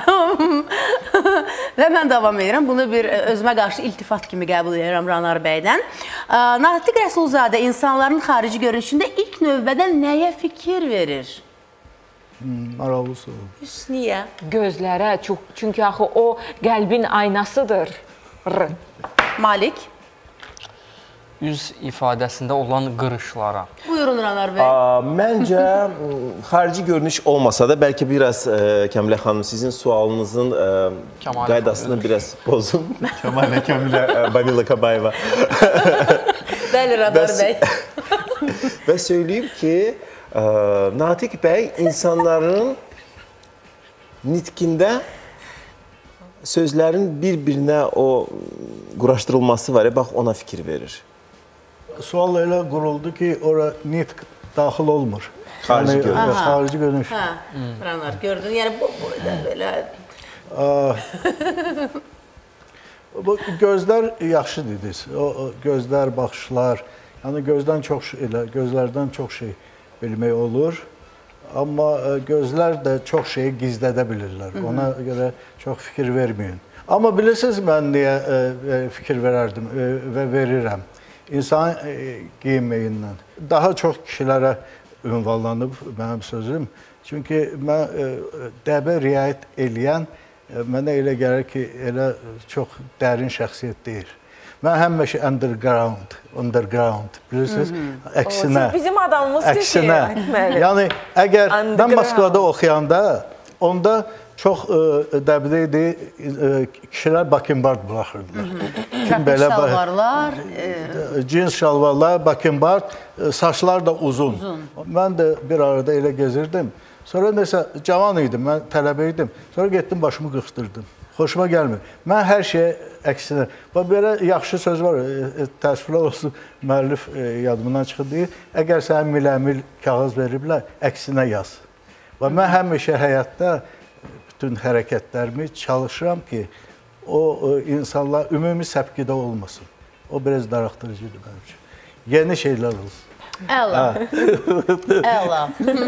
Speaker 4: Və mən davam edirəm. Bunu bir özümə qarşı iltifat kimi qəbul edirəm Ranar bəydən. Natiq Rəsulzadə insanların xarici görünüşündə ilk növbədə nəyə fikir verir?
Speaker 6: Maraqlı soru.
Speaker 4: Hüsniyə.
Speaker 1: Gözlərə, çünki axı o qəlbin aynasıdır. R.
Speaker 4: Malik.
Speaker 3: Üz ifadəsində olan qırışlara.
Speaker 4: Buyurun Ranar bəy.
Speaker 7: Məncə, xarici görünüş olmasa da, bəlkə biraz Kəmilə xanım, sizin sualınızın qaydasını biraz bozun. Kəmilə, Kəmilə, Bamila Kabayeva.
Speaker 4: Bəli, Ranar bəy.
Speaker 7: Və söyləyim ki, Natiq bəy insanların nitqində sözlərin bir-birinə o quraşdırılması var ya, bax ona fikir verir.
Speaker 6: Sual elə quruldu ki, ora nitq daxil olmur.
Speaker 7: Xarici
Speaker 6: yəni,
Speaker 7: görünüş.
Speaker 6: Xarici görünüş.
Speaker 4: Hə, Ranar, gördün, yəni bu belə...
Speaker 6: Bu gözlər yaxşı dediniz. O gözlər, baxışlar, yəni gözdən çox şey, elə gözlərdən çox şey bilmək olur. Amma gözlər də çox şeyi gizlədə bilirlər. Ona görə çox fikir verməyin. Amma bilirsiniz, mən niyə fikir verərdim və verirəm? İnsan geyinməyindən. Daha çox kişilərə ünvanlanıb mənim sözüm. Çünki mən dəbə riayət eləyən, mənə elə gəlir ki, elə çox dərin şəxsiyyət deyil. Mən həmişə underground, underground, bilirsiniz, əksinə.
Speaker 1: Siz bizim adamımız
Speaker 6: əksinə. Yəni, əgər mən Moskvada oxuyanda, onda çox dəbdə idi, kişilər bakembard buraxırdılar.
Speaker 4: Kəpək şalvarlar.
Speaker 6: Cins şalvarlar, bakembard, saçlar da uzun. Mən də bir arada elə gezirdim. Sonra nəsə cavan idim, mən tələbə idim. Sonra getdim, başımı qırxdırdım. Xoşuma gəlmir. Mən hər şeyə əksinə. Belə yaxşı söz var, təəssüflər olsun, müəllif yadımdan çıxır deyir. Əgər sənə miləmil kağız veriblər, əksinə yaz. Və mən həmişə həyatda bütün hərəkətlərimi çalışıram ki, o insanlar ümumi səpkidə olmasın. O biraz daraqdırıcıdır mənim üçün. Yeni şeylər olsun.
Speaker 4: Əla. Əla.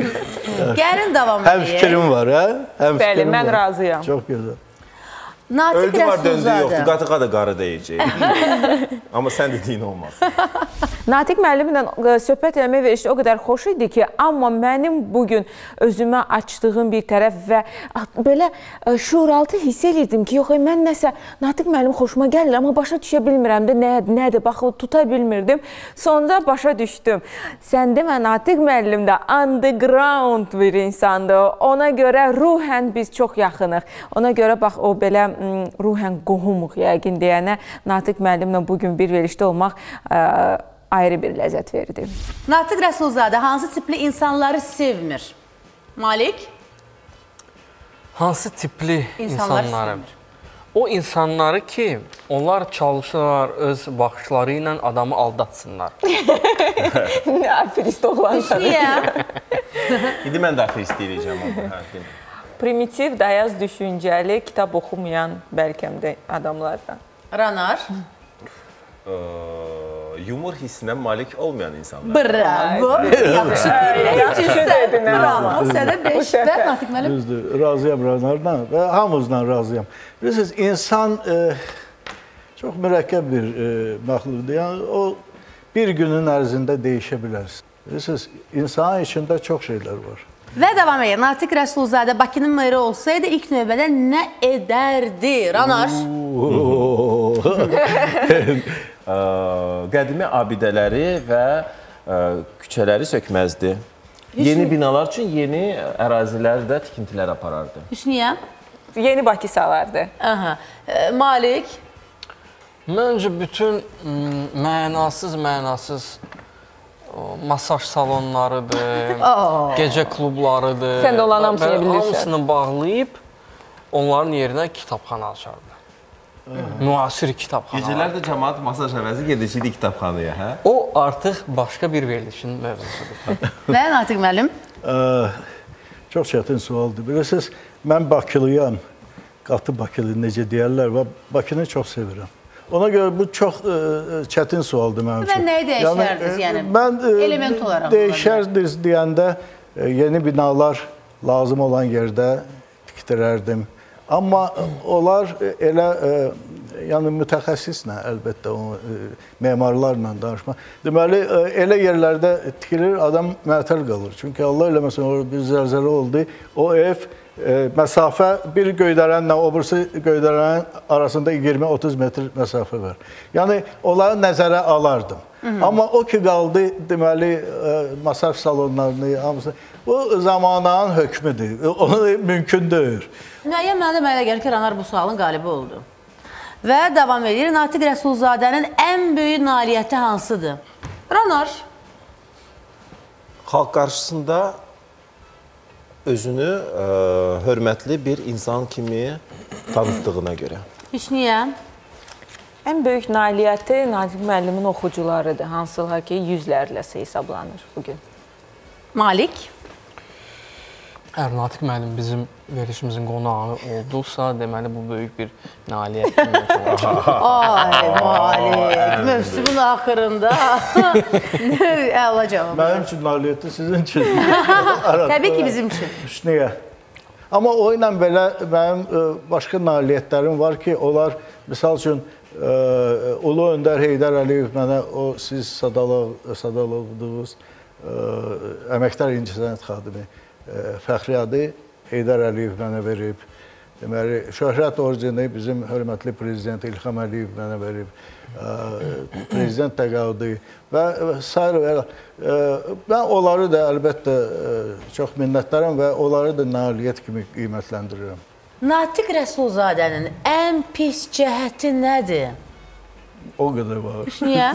Speaker 4: Gəlin davam edək.
Speaker 6: Həm fikrim var, hə? Həm
Speaker 1: Bəli,
Speaker 6: fikrim
Speaker 1: mən
Speaker 6: var.
Speaker 1: razıyam.
Speaker 6: Çox gözəl.
Speaker 4: Natiq
Speaker 7: Öldü var, döndü
Speaker 4: Rəsulzadə.
Speaker 7: yoxdur, qatıqa da qarı deyəcək. Amma sən dediyin olmaz.
Speaker 1: Natiq müəllimlə söhbət eləmək verişi o qədər xoş idi ki, amma mənim bugün özümə açdığım bir tərəf və belə şuuraltı hiss edirdim ki, yox, mən nəsə Natiq müəllim xoşuma gəlir, amma başa düşə bilmirəm də nədir, baxı tuta bilmirdim. Sonda başa düşdüm. Sən demə, Natiq müəllim də underground bir insandır. Ona görə ruhən biz çox yaxınıq. Ona görə bax, o belə ruhən qohumuq yəqin deyənə Natiq müəllimlə bugün bir verilişdə olmaq ə, ayrı bir ləzzət verdi.
Speaker 4: Natiq Rəsulzadə hansı tipli insanları sevmir? Malik?
Speaker 3: Hansı tipli
Speaker 4: İnsanlar
Speaker 3: insanları? O insanları ki, onlar çalışırlar öz baxışları ilə adamı aldatsınlar.
Speaker 1: Nə aferist oğlansan.
Speaker 4: Hüsniyə?
Speaker 7: İndi mən də aferist deyəcəm orada.
Speaker 1: Primitiv, dayaz düşüncəli, kitab oxumayan bəlkəm də adamlardan.
Speaker 4: Ranar?
Speaker 7: Yumor hissinə malik olmayan insanlar.
Speaker 4: Bravo. Yaxşı dedin. Bravo. Sənə beş və Natiq müəllim.
Speaker 6: Düzdür, razıyam Ranarla və hamımızla razıyam. Bilirsiniz, insan e, çox mürəkkəb bir e, məxluqdur. Yəni, o bir günün ərzində dəyişə bilərsiniz. Bilirsiniz, insanın içində çox şeylər var.
Speaker 4: Və davam edir. Natiq Rəsulzadə Bakının meri olsaydı ilk növbədə nə edərdi? Ranar?
Speaker 7: Qədimi abidələri və küçələri sökməzdi. Yeni binalar üçün yeni ərazilərdə tikintilər aparardı.
Speaker 4: Hüsniyə?
Speaker 1: Yeni Bakı salardı.
Speaker 4: Aha. Malik?
Speaker 3: Məncə bütün mənasız, mənasız masaj salonlarıdır, gecə klublarıdır.
Speaker 1: Sən də olan hamısını bilirsən.
Speaker 3: Hamısını bağlayıb, onların yerinə kitabxana açardı. Müasir kitabxana.
Speaker 7: Gecələr də cəmaat masaj əvəzi gedəcəkdi kitabxanaya, hə?
Speaker 3: O artıq başqa bir verilişin mövzusudur.
Speaker 4: Və Natiq müəllim?
Speaker 6: Çox çətin sualdır. Bilirsiniz, mən Bakılıyam. Qatı Bakılı necə deyərlər və Bakını çox sevirəm. Ona görə bu çox ə, çətin sualdır mənim üçün.
Speaker 4: Və nəyi dəyişərdiniz, yəni, yəni
Speaker 6: mən, ə,
Speaker 4: element olaraq?
Speaker 6: Dəyişərdiniz deyəndə ə, yeni binalar lazım olan yerdə tikdirərdim. Amma onlar elə, ə, yəni mütəxəssislə, əlbəttə, o, ə, memarlarla danışmaq. Deməli, ə, elə yerlərdə tikilir, adam məətəl qalır. Çünki Allah eləməsin, orada bir zəlzələ oldu, o ev, E, məsafə bir göydərənlə o birisi göydərənin arasında iyirmi otuz metr məsafə var. Yəni, onları nəzərə alardım. Hı -hı. Amma o ki qaldı, deməli, e, masaj salonlarını, hamısı, bu zamananın hökmüdür. Onu mümkün deyil.
Speaker 4: Müəyyən mənə mənə gəlir ki, Ranar bu sualın qalibi oldu. Və davam edir. Natiq Rəsulzadənin ən böyük nailiyyəti hansıdır? Ranar.
Speaker 7: Xalq qarşısında özünü ə, hörmətli bir insan kimi tanıtdığına görə.
Speaker 4: Hüsniyə?
Speaker 1: Ən böyük nailiyyəti Natiq müəllimin oxucularıdır, hansılar ki, yüzlərlə hesablanır bugün.
Speaker 4: Malik?
Speaker 3: Əgər Natiq müəllim bizim verilişimizin qonağı olduqsa, deməli bu böyük bir nailiyyət.
Speaker 4: Ay, Malik, mövsümün axırında. Əla cavab.
Speaker 6: Mənim üçün nailiyyəti sizin üçün.
Speaker 4: Təbii ki, bizim üçün.
Speaker 6: Hüsniyə. Amma o ilə belə mənim başqa nailiyyətlərim var ki, onlar, misal üçün, Ulu Öndər Heydər Əliyev mənə, o siz Sadalovdunuz, əməkdar incəsənət xadimi, fəxri adı Heydər Əliyev mənə verib. Deməli, şöhrət orijini bizim hörmətli prezident İlham Əliyev mənə verib. Prezident təqaüdü və s. Mən onları da əlbəttə çox minnətlərim və onları da nailiyyət kimi qiymətləndirirəm.
Speaker 4: Natiq Rəsulzadənin ən pis cəhəti nədir?
Speaker 6: O qədər var.
Speaker 4: Niyə?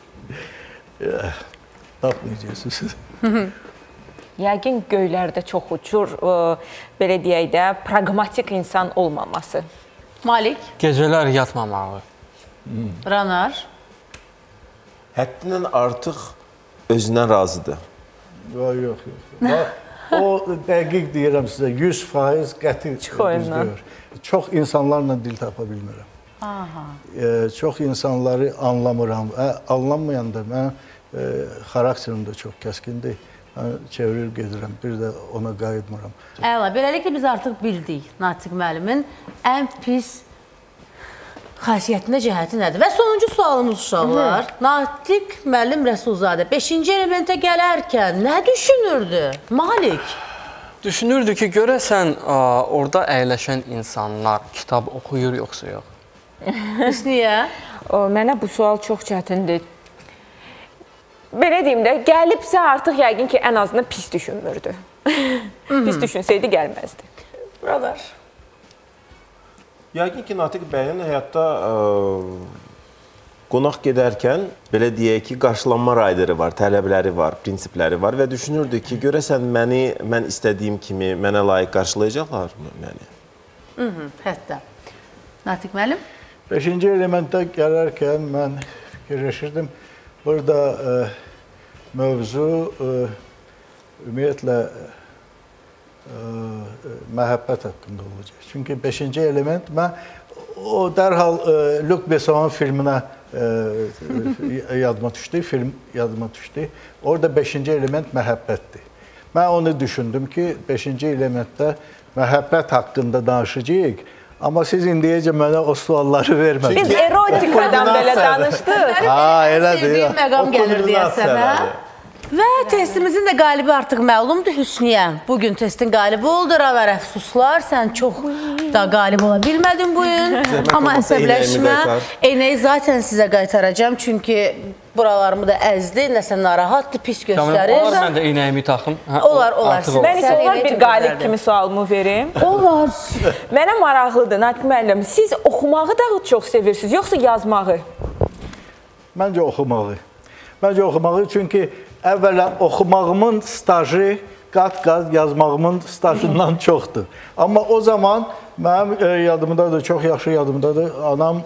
Speaker 6: Tapmayacaqsınız.
Speaker 1: Yəqin göylərdə çox uçur, belə deyək də, pragmatik insan olmaması.
Speaker 4: Malik?
Speaker 3: Gecələr yatmamağı.
Speaker 4: Ranar?
Speaker 7: Həddindən artıq özündən razıdır.
Speaker 6: Yox, yox, yox. O dəqiq deyirəm sizə, yüz faiz qəti düzdür. Çox insanlarla dil tapa bilmirəm.
Speaker 4: Aha.
Speaker 6: Çox insanları anlamıram. Anlamayanda mən xarakterim də çox kəskindir. Mən çevirib gedirəm, bir də ona qayıtmıram.
Speaker 4: Əla, beləliklə biz artıq bildik Natiq müəllimin ən pis xasiyyətində cəhəti nədir? Və sonuncu sualımız uşaqlar. Natiq müəllim Rəsulzadə beşinci elementə gələrkən nə düşünürdü? Malik?
Speaker 3: Düşünürdü ki, görəsən orada əyləşən insanlar kitab oxuyur yoxsa yox?
Speaker 4: Hüsniyə?
Speaker 1: Mənə bu sual çox çətindir. Belə deyim də, gəlibsə artıq yəqin ki, ən azından pis düşünmürdü. Pis düşünsəydi, gəlməzdi.
Speaker 4: Buralar.
Speaker 7: Yəqin ki, Natiq bəyin həyatda qonaq gedərkən, belə deyək ki, qarşılanma rayderi var, tələbləri var, prinsipləri var və düşünürdü ki, görəsən məni, mən istədiyim kimi mənə layiq qarşılayacaqlar mı məni?
Speaker 4: Hətta. Natiq müəllim?
Speaker 6: Beşinci elementə gələrkən mən fikirləşirdim, burada mövzu ümumiyyətlə məhəbbət haqqında olacaq. Çünki beşinci element, mən o dərhal Luc Besson'un filminə yadıma düşdü, film yadıma düşdü. Orada beşinci element məhəbbətdir. Mən onu düşündüm ki, beşinci elementdə məhəbbət haqqında danışacağıq. Amma siz indiyəcə mənə o sualları vermədiniz.
Speaker 1: Biz erotikadan belə danışdıq.
Speaker 6: Ha, elədir.
Speaker 4: Sevdiyim məqam gəlir deyəsən, hə? Və testimizin də qalibi artıq məlumdur, Hüsniyə. Bugün testin qalibi oldu, Ranar, əfsuslar. Sən çox da qalib ola bilmədin bugün. Amma əsəbləşmə. Eynəyi zaten sizə qaytaracağım, çünki buralarımı da əzdi, nəsə narahatdır, pis göstərir.
Speaker 3: Olar, mən də eynəyimi taxım.
Speaker 4: Olar, olar.
Speaker 1: Mən isə olar bir qalib kimi sualımı verim.
Speaker 4: Olar.
Speaker 1: Mənə maraqlıdır, Natiq müəllim. Siz oxumağı da çox sevirsiniz, yoxsa yazmağı?
Speaker 6: Məncə oxumağı. Məncə oxumağı, çünki əvvəla oxumağımın stajı qat-qat yazmağımın stajından çoxdur. Amma o zaman mənim yadımdadır, çox yaxşı yadımdadır. Anam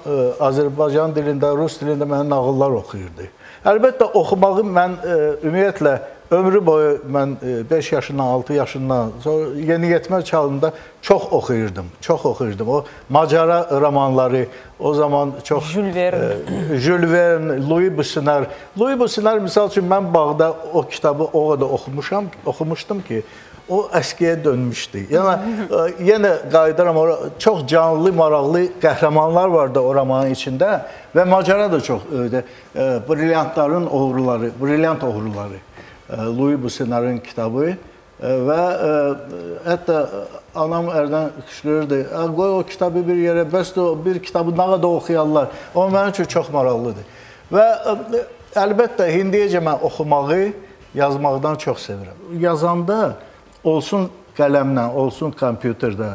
Speaker 6: Azərbaycan dilində, Rus dilində mənə nağıllar oxuyurdu. Əlbəttə, oxumağı mən ümumiyyətlə ömrü boyu mən beş yaşından, altı yaşından, sonra yeniyetmə çağında çox oxuyurdum, çox oxuyurdum. O macəra romanları, o zaman çox...
Speaker 1: Jules Verne.
Speaker 6: E, Jules Verne, Louis Bussinar. Louis Bussinar, misal üçün, mən bağda o kitabı o qədər oxumuşam, oxumuşdum ki, o əskiyə dönmüşdü. Yəni, yenə qayıdıram, çox canlı, maraqlı qəhrəmanlar vardı o romanın içində və macəra da çox, brilyantların oğruları, brilyant oğruları, Louis Bussinar'ın kitabı və hətta anam ərdən qışqırırdı, qoy o kitabı bir yerə, bəs də bir kitabı nə qədər oxuyarlar, o mənim üçün çox maraqlıdır. Və əlbəttə, hindiyəcə mən oxumağı, yazmaqdan çox sevirəm. Yazanda olsun qələmlə, olsun kompüterdə,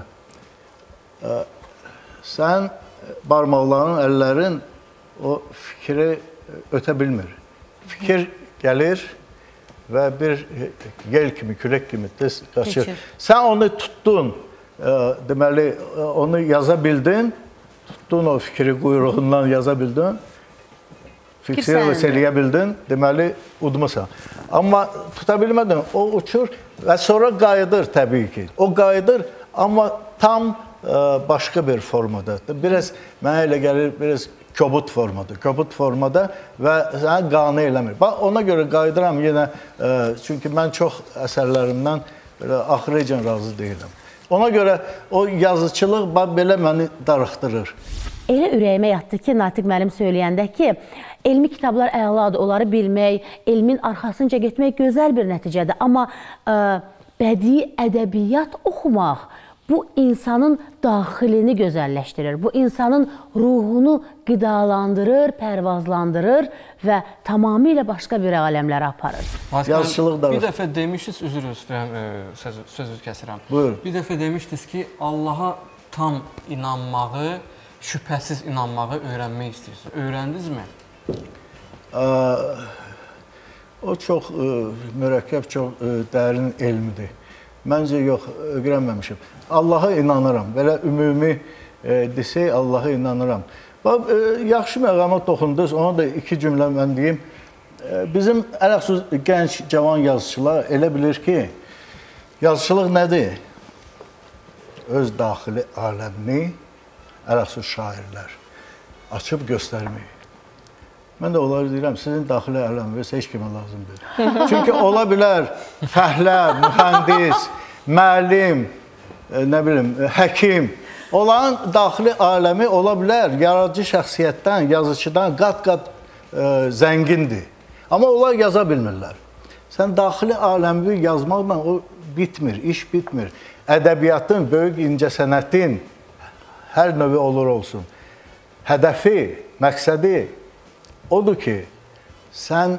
Speaker 6: sən barmaqların, əllərin o fikri ötə bilmir. Fikir gəlir və bir yel kimi, külək kimi tez qaçır. Sən onu tutdun, deməli, onu yaza bildin, tutdun o fikri quyruğundan yaza bildin, fiksiyonu eləyə bildin, deməli, udmusan. Amma tuta bilmədin, o uçur və sonra qayıdır təbii ki. O qayıdır, amma tam başqa bir formada. Biraz mənə elə gəlir, biraz kobud formada. Kobud formada və səni qane eləmir. Ona görə qayıdıram yenə, çünki mən çox əsərlərimdən axırıcan razı deyiləm. Ona görə o yazıçılıq belə məni darıxdırır.
Speaker 4: Elə ürəyimə yatdı ki, Natiq müəllim söyləyəndə ki, elmi kitablar əladır, onları bilmək, elmin arxasınca getmək gözəl bir nəticədir. Amma ə, bədii ədəbiyyat oxumaq bu insanın daxilini gözəlləşdirir. Bu insanın ruhunu qidalandırır, pərvazlandırır və tamamilə başqa bir aləmlərə aparır.
Speaker 6: Yazıçılıq da var.
Speaker 3: Bir dəfə demişdiniz, üzr istəyirəm, söz, sözü kəsirəm.
Speaker 6: Buyur.
Speaker 3: Bir dəfə demişdiniz ki, Allaha tam inanmağı, şübhəsiz inanmağı öyrənmək istəyirsiniz. Öyrəndinizmi?
Speaker 6: O çox mürəkkəb, çox dərin elmidir. Məncə yox, öyrənməmişim. Allaha inanıram. Belə ümumi desək, Allaha inanıram. Yaxşı məqama toxundunuz, ona da iki cümlə mən deyim. Bizim ələxsus gənc, cavan yazıçılar elə bilir ki, yazıçılıq nədir? Öz daxili aləmini ələxsus şairlər açıb göstərmək. Mən də onları deyirəm, sizin daxili aləminiz heç kimə lazımdır. Çünki ola bilər fəhlə, mühəndis, müəllim, nə bilim, həkim. Onların daxili aləmi ola bilər yaradıcı şəxsiyyətdən, yazıcıdan qat-qat zəngindir. Amma onlar yaza bilmirlər. Sən daxili aləmi yazmaqla o bitmir, iş bitmir. Ədəbiyyatın, böyük incəsənətin hər növü olur olsun. Hədəfi, məqsədi odur ki, sən,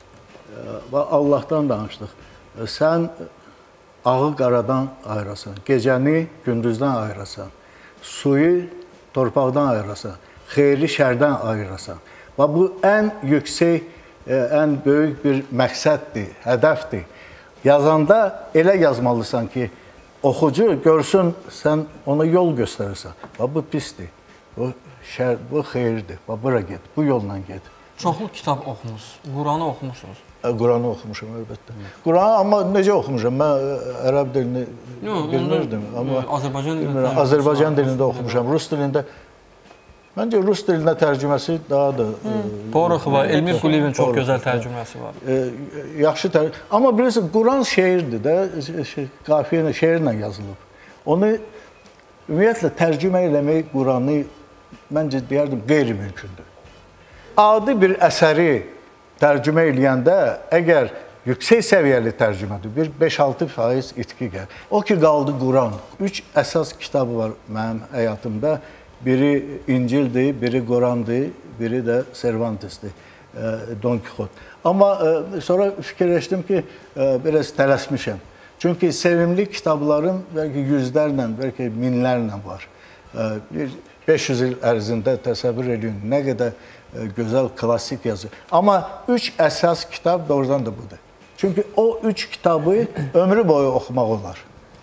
Speaker 6: Allahdan danışdıq, sən ağı qaradan ayırasan, gecəni gündüzdən ayırasan, suyu torpaqdan ayırasan, xeyri şərdən ayırasan. Və bu ən yüksək, ən böyük bir məqsəddir, hədəfdir. Yazanda elə yazmalısan ki, oxucu görsün, sən ona yol göstərirsən. Və bu pisdir, bu, şər, bu xeyirdir, və bura get, bu yolla get.
Speaker 3: Çoxlu kitab oxumusunuz, Quranı oxumusunuz.
Speaker 6: Quranı oxumuşam, əlbəttə. Quranı, amma necə oxumuşam? Mən ərəb dilini bilmirdim.
Speaker 3: Azərbaycan
Speaker 6: dilində Azərbaycan dilində oxumuşam, rus dilində. Məncə, rus dilində tərcüməsi daha da...
Speaker 3: Poroxova, Elmir Quliyevin çox gözəl tərcüməsi var.
Speaker 6: Yaxşı tərcümə. Amma bilirsin, Quran şeirdir də, qafiyə ilə, şeirlə yazılıb. Onu ümumiyyətlə tərcümə eləmək Quranı, məncə, deyərdim, qeyri-mümkündür. Adi bir əsəri tərcümə eləyəndə, əgər yüksək səviyyəli tərcümədir, bir beş altı faiz itki gəlir. O ki, qaldı Quran. Üç əsas kitabı var mənim həyatımda. Biri İncildir, biri Qurandır, biri də Cervantesdir, Don Quixote. Amma sonra fikirləşdim ki, biraz tələsmişəm. Çünki sevimli kitablarım bəlkə yüzlərlə, bəlkə minlərlə var. Bir beş yüz il ərzində təsəvvür edin, nə qədər gözəl, klassik yazı. Amma üç əsas kitab doğrudan da budur. Çünki o üç kitabı ömrü boyu oxumaq olar.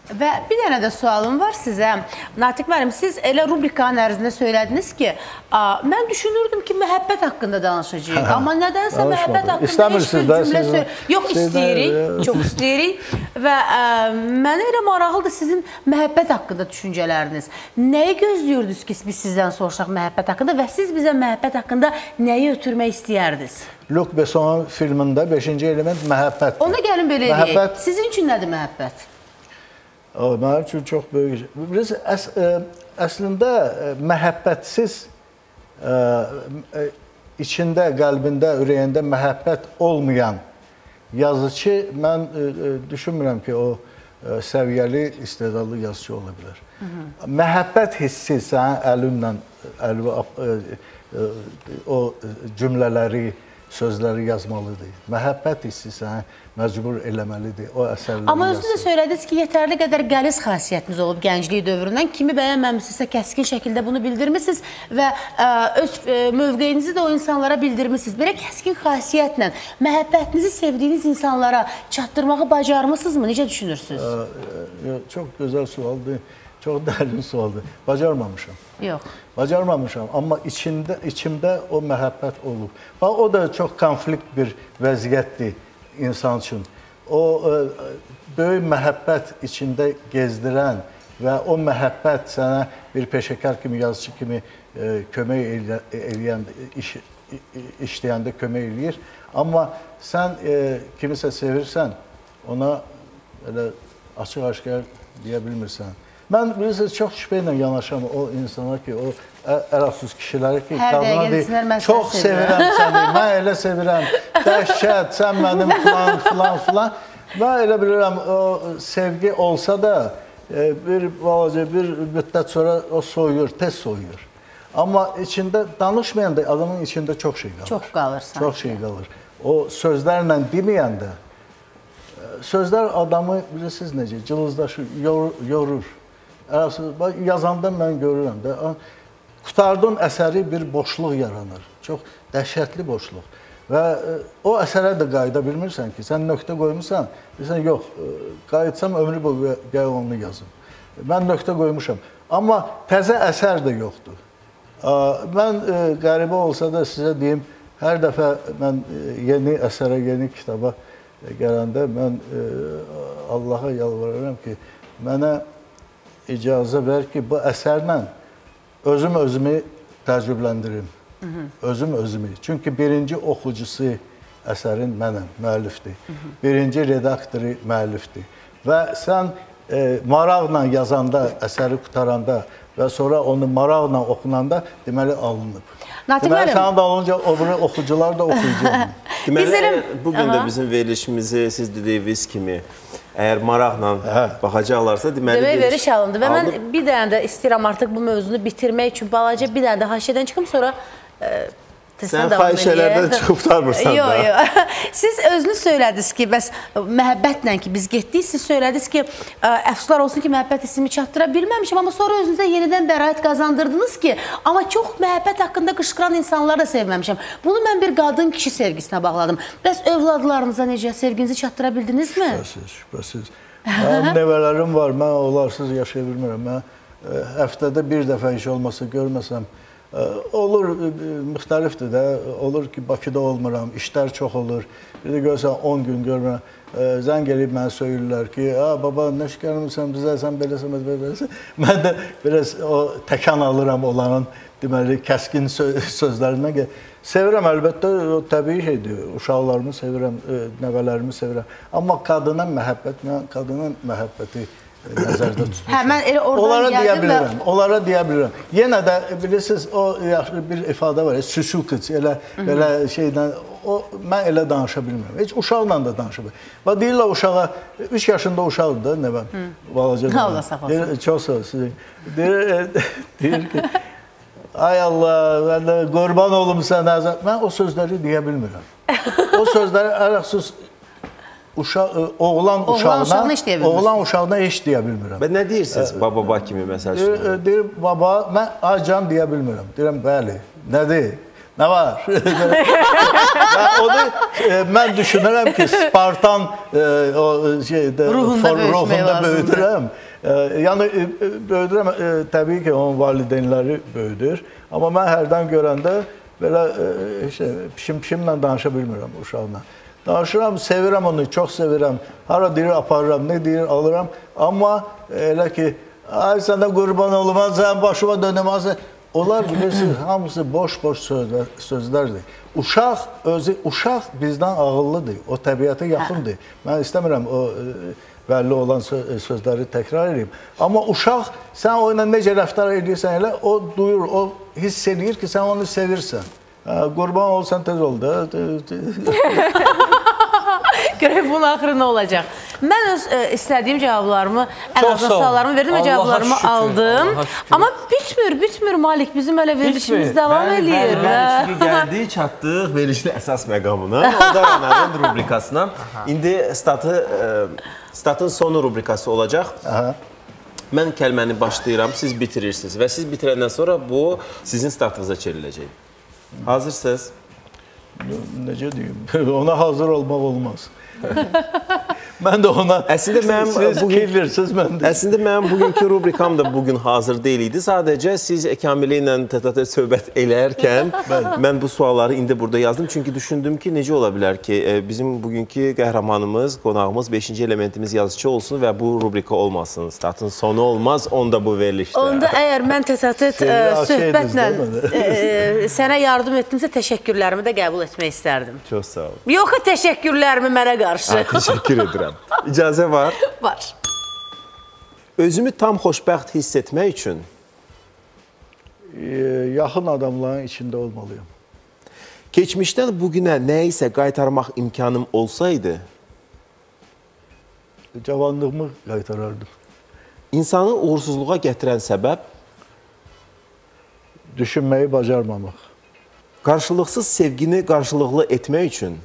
Speaker 4: Və bir dənə də sualım var sizə. Natiq müəllim, siz elə rubrikanın ərzində söylədiniz ki, mən düşünürdüm ki, məhəbbət haqqında danışacağıq. Amma nədənsə məhəbbət haqqında heç bir cümlə söyləyək. Yox, istəyirik, çox istəyirik. Və mənə elə maraqlıdır sizin məhəbbət haqqında düşüncələriniz. Nəyi gözləyirdiniz ki, biz sizdən soruşaq məhəbbət haqqında və siz bizə məhəbbət haqqında nəyi ötürmək istəyərdiniz?
Speaker 6: Luc Bessonun filmində beşinci element məhəbbət.
Speaker 4: Ona gəlin belə eləyək. Sizin üçün nədir məhəbbət?
Speaker 6: Mənim üçün çox böyük. Biz əs ə, əslində ə, məhəbbətsiz ə, ə, içində, qəlbində, ürəyində məhəbbət olmayan yazıcı mən ə, ə, düşünmürəm ki, o ə, səviyyəli, istedadlı yazıcı ola bilər. Hı -hı. Məhəbbət hissi sənin əlinlə əl, ə, ə, o cümlələri, sözləri yazmalıdır. Məhəbbət hissi sənə məcbur eləməlidir o əsərləri.
Speaker 4: Amma özünüz də söylədiniz ki, yetərli qədər qəliz xasiyyətiniz olub gənclik dövründən. Kimi bəyənməmişsinizsə kəskin şəkildə bunu bildirmişsiniz və ə, öz ə, mövqeyinizi də o insanlara bildirmişsiniz. Belə kəskin xasiyyətlə məhəbbətinizi sevdiyiniz insanlara çatdırmağı bacarmısınızmı? Necə düşünürsünüz? Ə,
Speaker 6: ə, çox gözəl sualdır. Çox dərin sualdır. Bacarmamışam.
Speaker 4: Yox.
Speaker 6: Bacarmamışam, amma içində, içimdə o məhəbbət olub. Bax, o da çox konflikt bir vəziyyətdir insan üçün. O, ə, böyük məhəbbət içində gezdirən və o məhəbbət sənə bir peşəkar kimi, yazıcı kimi ə, kömək elə, eləyən, iş, işləyəndə kömək eləyir. Amma sən ə, kimisə sevirsən, ona elə açıq-aşkar deyə bilmirsən. Mən bilirsiniz, çox şübhə ilə yanaşam o insana ki, o ərəfsuz kişiləri ki, qadına deyir, çox sevirəm səni, mən elə sevirəm, dəhşət, sən mənim filan, filan, filan. Mən elə bilirəm, o sevgi olsa da bir balaca, bir müddət sonra o soyuyur, tez soyuyur. Amma içində, danışmayanda adamın içində çox şey qalır.
Speaker 4: Çox qalır sanki.
Speaker 6: Çox şey qalır. O sözlərlə deməyəndə, sözlər adamı, bilirsiniz necə, cılızdaşır, yorur. Yazanda mən görürəm də, qutardığın əsəri bir boşluq yaranır. Çox dəhşətli boşluq. Və o əsərə də qayıda bilmirsən ki, sən nöqtə qoymuşsan, bilirsən, yox, qayıtsam ömrü boyu gəl onu yazım. Mən nöqtə qoymuşam. Amma təzə əsər də yoxdur. Mən qəribə olsa da sizə deyim, hər dəfə mən yeni əsərə, yeni kitaba gələndə mən Allaha yalvarıram ki, mənə icazə ver ki, bu əsərlə özüm özümü təəccübləndirim. Özüm özümü. Çünki birinci oxucusu əsərin mənəm, müəllifdir. Birinci redaktoru müəllifdir. Və sən e, maraqla yazanda, əsəri qutaranda və sonra onu maraqla oxunanda deməli alınıb. Deməli, sana da alınca oxucular da oxuyacaq.
Speaker 7: Deməli, bugün də bizim verilişimizi siz dediyiniz kimi əgər maraqla baxacaqlarsa, deməli...
Speaker 4: Demək veriş alındı və mən bir dənə də istəyirəm artıq bu mövzunu bitirmək üçün balaca bir dənə də haşiyədən çıxım, sonra...
Speaker 7: Sən fahişələrdən çıxıb tutarmırsan da.
Speaker 4: Yox, yox. Siz özünüz söylədiniz ki, bəs məhəbbətlə ki, biz getdik, siz söylədiniz ki, əfsuslar olsun ki, məhəbbət hissimi çatdıra bilməmişim, amma sonra özünüzə yenidən bəraət qazandırdınız ki, amma çox məhəbbət haqqında qışqıran insanları da sevməmişəm. Bunu mən bir qadın-kişi sevgisinə bağladım. Bəs övladlarınıza necə, sevginizi çatdıra bildinizmi?
Speaker 6: Şübhəsiz, şübhəsiz. Mənim nəvələrim var, mən onlarsız yaşaya bilmirəm. Mən həftədə bir dəfə iş olmasa görməsəm, olur, müxtəlifdir də, olur ki, Bakıda olmuram, işlər çox olur. Bir də görürsən, on gün görmürəm, zəng eləyib mənə söyürlər ki, baba, nə şikərmirsən bizə, sən beləsən, beləsən. Mən də biraz o təkan alıram olanın, deməli, kəskin sözlərindən ki, sevirəm, əlbəttə, o təbii şeydir, uşaqlarımı sevirəm, nəvələrimi sevirəm. Amma qadına məhəbbət, mən qadının məhəbbəti nəzərdə tutmuşum.
Speaker 4: Hə, mən elə oradan
Speaker 6: gəldim və... Bilirəm, onlara deyə bilirəm. Yenə də, bilirsiniz, o yaxşı bir ifadə var, süsukıç, elə belə şeydən, o, mən elə danışa bilmirəm. Heç uşaqla da danışa bilmirəm. Və deyirlər uşağa, üç yaşında uşaqdır da, nə mən, balaca.
Speaker 4: Allah sağ olsun.
Speaker 6: Çox sağ olsun. Deyir ki, ay Allah, mən də qurban olum sənə, mən o sözləri deyə bilmirəm. O sözləri ərəxsus Uşaq, oğlan uşağına, oğlan uşağına heç deyə bilmirəm.
Speaker 7: Və nə deyirsiniz baba-baba kimi məsəl üçün?
Speaker 6: Deyir, baba, mən acan deyə bilmirəm. Deyirəm, bəli, nədir? Nə var? Onu mən düşünürəm ki, Spartan ruhunda böyüdürəm. Yəni, böyüdürəm, təbii ki, onun valideynləri böyüdür. Amma mən hərdən görəndə belə pişim-pişimlə danışa bilmirəm uşaqla. Danışıram, sevirəm onu, çox sevirəm. Hara deyir, aparıram, nə deyir, alıram. Amma elə ki, ay sənə qurban olmaz, sən başıma dönəməzsən. Onlar bilirsiniz, hamısı boş-boş sözlərdir. Uşaq, özü, uşaq bizdən ağıllıdır, o təbiətə yaxındır. Mən istəmirəm o bəlli olan sözləri təkrar edeyim. Amma uşaq, sən o ilə necə rəftar edirsən elə, o duyur, o hiss edir ki, sən onu sevirsən. Qurban olsan tez ol da.
Speaker 4: Görək bunun axırı nə olacaq. Mən öz istədiyim cavablarımı, ən azından suallarımı verdim və cavablarımı aldım. Amma bitmir, bitmir Malik. Bizim elə verilişimiz davam edir.
Speaker 7: Bəli, gəldik, çatdıq verilişin əsas məqamına. O da Anadın rubrikasına. İndi statın sonu rubrikası olacaq. Mən kəlməni başlayıram, siz bitirirsiniz və siz bitirəndən sonra bu sizin statınıza çevriləcək. Hazırsınız?
Speaker 6: Necə deyim? Ona hazır olmaq olmaz. Mən də ona,
Speaker 7: əslində mənim
Speaker 6: siz bilirsiniz, mən də.
Speaker 7: Əslində mənim bugünkü rubrikam da bugün hazır deyil idi. Sadəcə siz Kamillə ilə tət-a-tət söhbət eləyərkən mən bu sualları indi burada yazdım. Çünki düşündüm ki, necə ola bilər ki, bizim bugünkü qəhrəmanımız, qonağımız, beşinci elementimiz yazıcı olsun və bu rubrika olmasın. Statın sonu olmaz, onda bu verilişdə.
Speaker 4: Onda əgər mən tət-a-tət söhbətlə sənə yardım etdimsə, təşəkkürlərimi də qəbul etmək istərdim.
Speaker 7: Çox sağ ol.
Speaker 4: Yox, təşəkkürlərimi mənə qarşı.
Speaker 7: Təşəkkür edirəm. İcazə var?
Speaker 4: Var.
Speaker 7: Özümü tam xoşbəxt hiss etmək üçün
Speaker 6: yaxın adamların içində olmalıyım.
Speaker 7: Keçmişdən bugünə nəyisə qaytarmaq imkanım olsaydı
Speaker 6: cavanlığımı qaytarardım.
Speaker 7: İnsanı uğursuzluğa gətirən səbəb
Speaker 6: düşünməyi bacarmamaq.
Speaker 7: Qarşılıqsız sevgini qarşılıqlı etmək üçün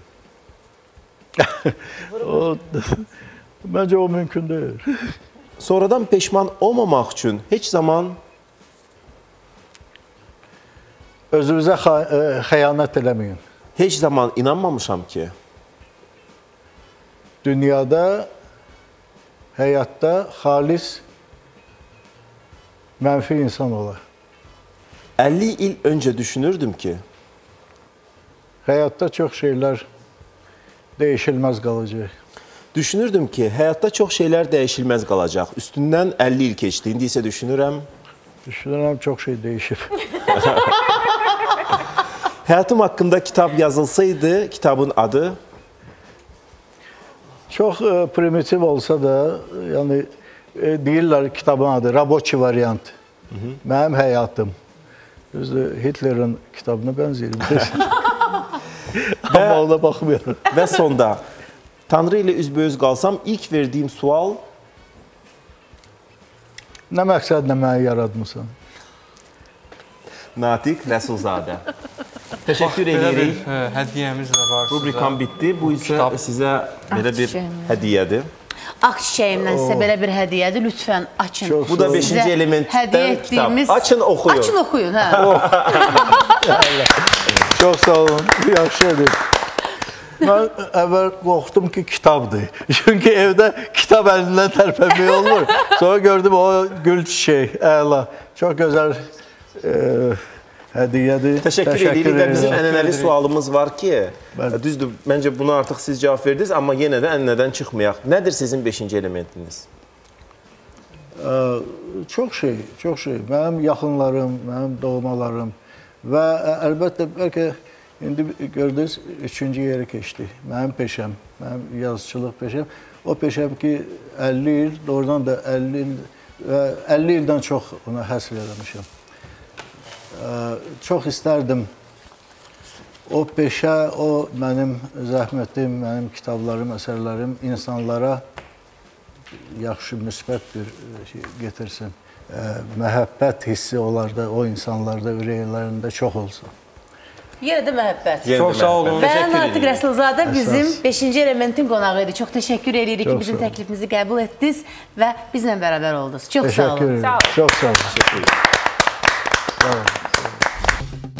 Speaker 6: o, məncə o mümkün deyil.
Speaker 7: Sonradan peşman olmamaq üçün heç zaman
Speaker 6: özünüzə xəyanət eləməyin.
Speaker 7: Heç zaman inanmamışam ki
Speaker 6: dünyada, həyatda xalis mənfi insan olar.
Speaker 7: əlli il öncə düşünürdüm ki
Speaker 6: həyatda çox şeylər dəyişilməz qalacaq.
Speaker 7: Düşünürdüm ki, həyatda çox şeylər dəyişilməz qalacaq. Üstündən əlli il keçdi. İndi isə düşünürəm.
Speaker 6: Düşünürəm, çox şey dəyişib.
Speaker 7: Həyatım haqqında kitab yazılsaydı, kitabın adı?
Speaker 6: Çox e, primitiv olsa da, yəni e, deyirlər kitabın adı, Raboçi variant. Hı -hı. Mənim həyatım. Düzdür, Hitlerin kitabına bənzəyir. Amma ona baxmıyorum.
Speaker 7: Və sonda, Tanrı ilə üzbəüz qalsam, ilk verdiyim sual?
Speaker 6: Nə məqsədlə məni yaratmısan?
Speaker 7: Natiq Rəsulzadə. Təşəkkür edirik.
Speaker 3: Hədiyyəmiz də var.
Speaker 7: Rubrikam bitdi. Bu isə sizə belə bir hədiyyədir.
Speaker 4: Ağ çiçəyimdən sizə belə bir hədiyyədir. Lütfən açın.
Speaker 7: Çox Bu da beşinci elementdən kitab. Açın, oxuyun.
Speaker 4: Açın, oxuyun. Hə.
Speaker 6: Çox sağ olun. Yaxşı edir. Mən əvvəl qorxdum ki, kitabdır. Çünki evdə kitab əlindən tərpənmək olmur. Sonra gördüm o gül çiçək, əla. Çox gözəl e, hədiyyədir.
Speaker 7: Təşəkkür, Təşəkkür edirik və bizim ənənəvi sualımız var ki, Bəli. düzdür, məncə buna artıq siz cavab verdiniz, amma yenə də ənənədən çıxmayaq. Nədir sizin beşinci elementiniz?
Speaker 6: Ə, çox şey, çox şey. Mənim yaxınlarım, mənim doğmalarım və əlbəttə bəlkə İndi gördünüz, üçüncü yeri keçdi. Mənim peşəm, mənim yazıçılıq peşəm. O peşəm ki, əlli il, doğrudan da əlli il və əlli ildən çox ona həsr eləmişəm. Çox istərdim o peşə, o mənim zəhmətim, mənim kitablarım, əsərlərim insanlara yaxşı, müsbət bir şey getirsin. Məhəbbət hissi onlarda, o insanlarda, ürəklərində çox olsun.
Speaker 4: Yenə də məhəbbət.
Speaker 3: Çox sağ olun.
Speaker 4: Və Natiq Rəsulzadə bizim beşinci elementin qonağı idi. Çox təşəkkür edirik ki, bizim təklifimizi qəbul etdiniz və bizlə bərabər oldunuz. Çox sağ olun.
Speaker 6: Təşəkkür ederim. Çox sağ olun.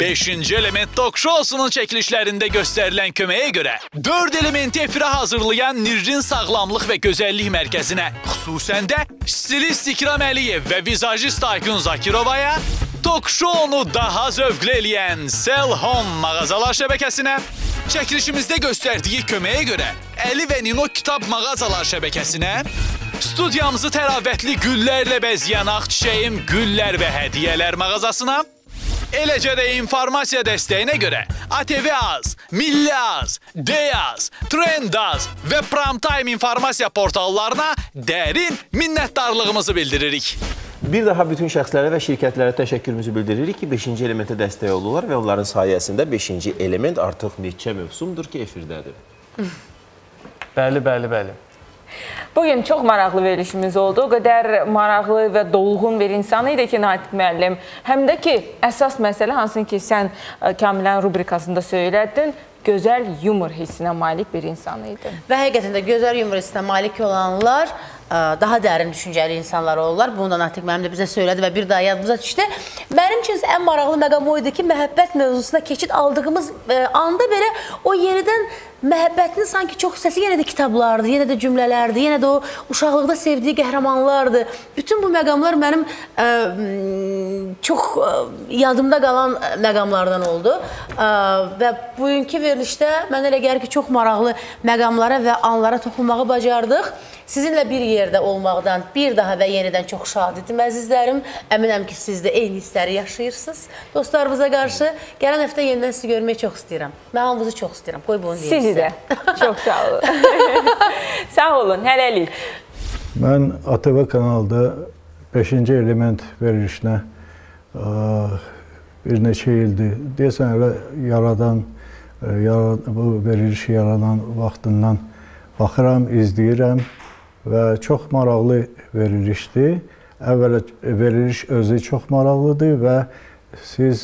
Speaker 5: beşinci Element Talk Show'sunun çəkilişlərində göstərilən köməyə görə dörd elementi efirə hazırlayan Nirrin Sağlamlıq və Gözəllik Mərkəzinə, xüsusən də stilist İkram Əliyev və vizajist Aykun Zakirovaya, Talk Show'unu daha zövqlü eləyən Sell Home mağazalar şəbəkəsinə, çəkilişimizdə göstərdiyi köməyə görə Əli və Nino kitab mağazalar şəbəkəsinə, studiyamızı təravətli güllərlə bəzəyən Ağ Çiçəyim Güllər və Hədiyyələr mağazasına, eləcə də informasiya dəstəyinə görə A T V Az, Milli Az, Deyaz, Trend Az və Primetime informasiya portallarına dərin minnətdarlığımızı bildiririk.
Speaker 7: Bir daha bütün şəxslərə və şirkətlərə təşəkkürümüzü bildiririk ki, beşinci elementə dəstək olurlar və onların sayəsində beşinci element artıq neçə mövsumdur ki, efirdədir.
Speaker 3: Bəli, bəli, bəli.
Speaker 1: Bugün çox maraqlı verilişimiz oldu. O qədər maraqlı və dolğun bir insan idi ki, Natiq müəllim. Həm də ki, əsas məsələ hansını ki, sən Kamilən rubrikasında söylədin, gözəl yumor hissinə malik bir insan idi.
Speaker 4: Və həqiqətən də gözəl yumor hissinə malik olanlar daha dərin düşüncəli insanlar olurlar. Bunu da Natiq müəllim də bizə söylədi və bir daha yadımıza düşdü. Mənim üçün ən maraqlı məqam o idi ki, məhəbbət mövzusuna keçid aldığımız anda belə o yenidən məhəbbətinin sanki çox səsi yenə də kitablardı, yenə də cümlələrdi, yenə də o uşaqlıqda sevdiyi qəhrəmanlardı. Bütün bu məqamlar mənim ə, çox ə, yadımda qalan məqamlardan oldu. Ə, və bugünkü verilişdə mənə elə gəlir ki, çox maraqlı məqamlara və anlara toxunmağı bacardıq. Sizinlə bir yerdə olmaqdan bir daha və yenidən çox şad idim, əzizlərim. Əminəm ki, siz də eyni hissləri yaşayırsınız. Dostlarımıza qarşı gələn həftə yenidən sizi görməyi çox istəyirəm. Mən hamınızı çox istəyirəm. Qoy bunu deyim.
Speaker 1: Sizi də. Çox sağ olun. Sağ olun, hələlik.
Speaker 6: Mən A T V kanalda beşinci element verilişinə bir neçə ildir. Deyəsən, elə yaradan, bu verilişi yaradan vaxtından baxıram, izləyirəm və çox maraqlı verilişdir. Əvvələ veriliş özü çox maraqlıdır və siz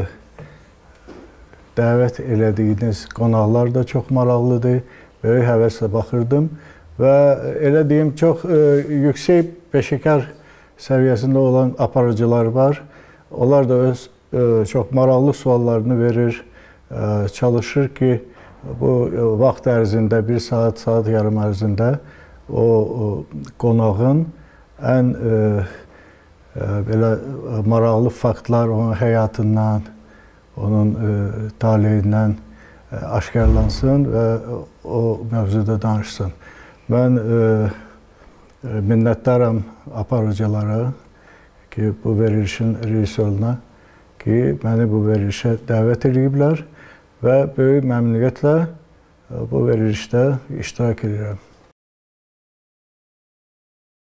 Speaker 6: dəvət elədiyiniz qonaqlar da çox maraqlıdır. Böyük həvəslə baxırdım və elə deyim, çox yüksək peşəkar səviyyəsində olan aparıcılar var. Onlar da öz çox maraqlı suallarını verir, çalışır ki, bu vaxt ərzində, bir saat, saat yarım ərzində o qonağın ən belə maraqlı faktlar onun həyatından, onun taleyindən aşkarlansın və o mövzuda danışsın. Mən minnətdaram aparıcılara ki, bu verilişin rejissoruna ki, məni bu verilişə dəvət ediblər və böyük məmnuniyyətlə bu verilişdə iştirak edirəm.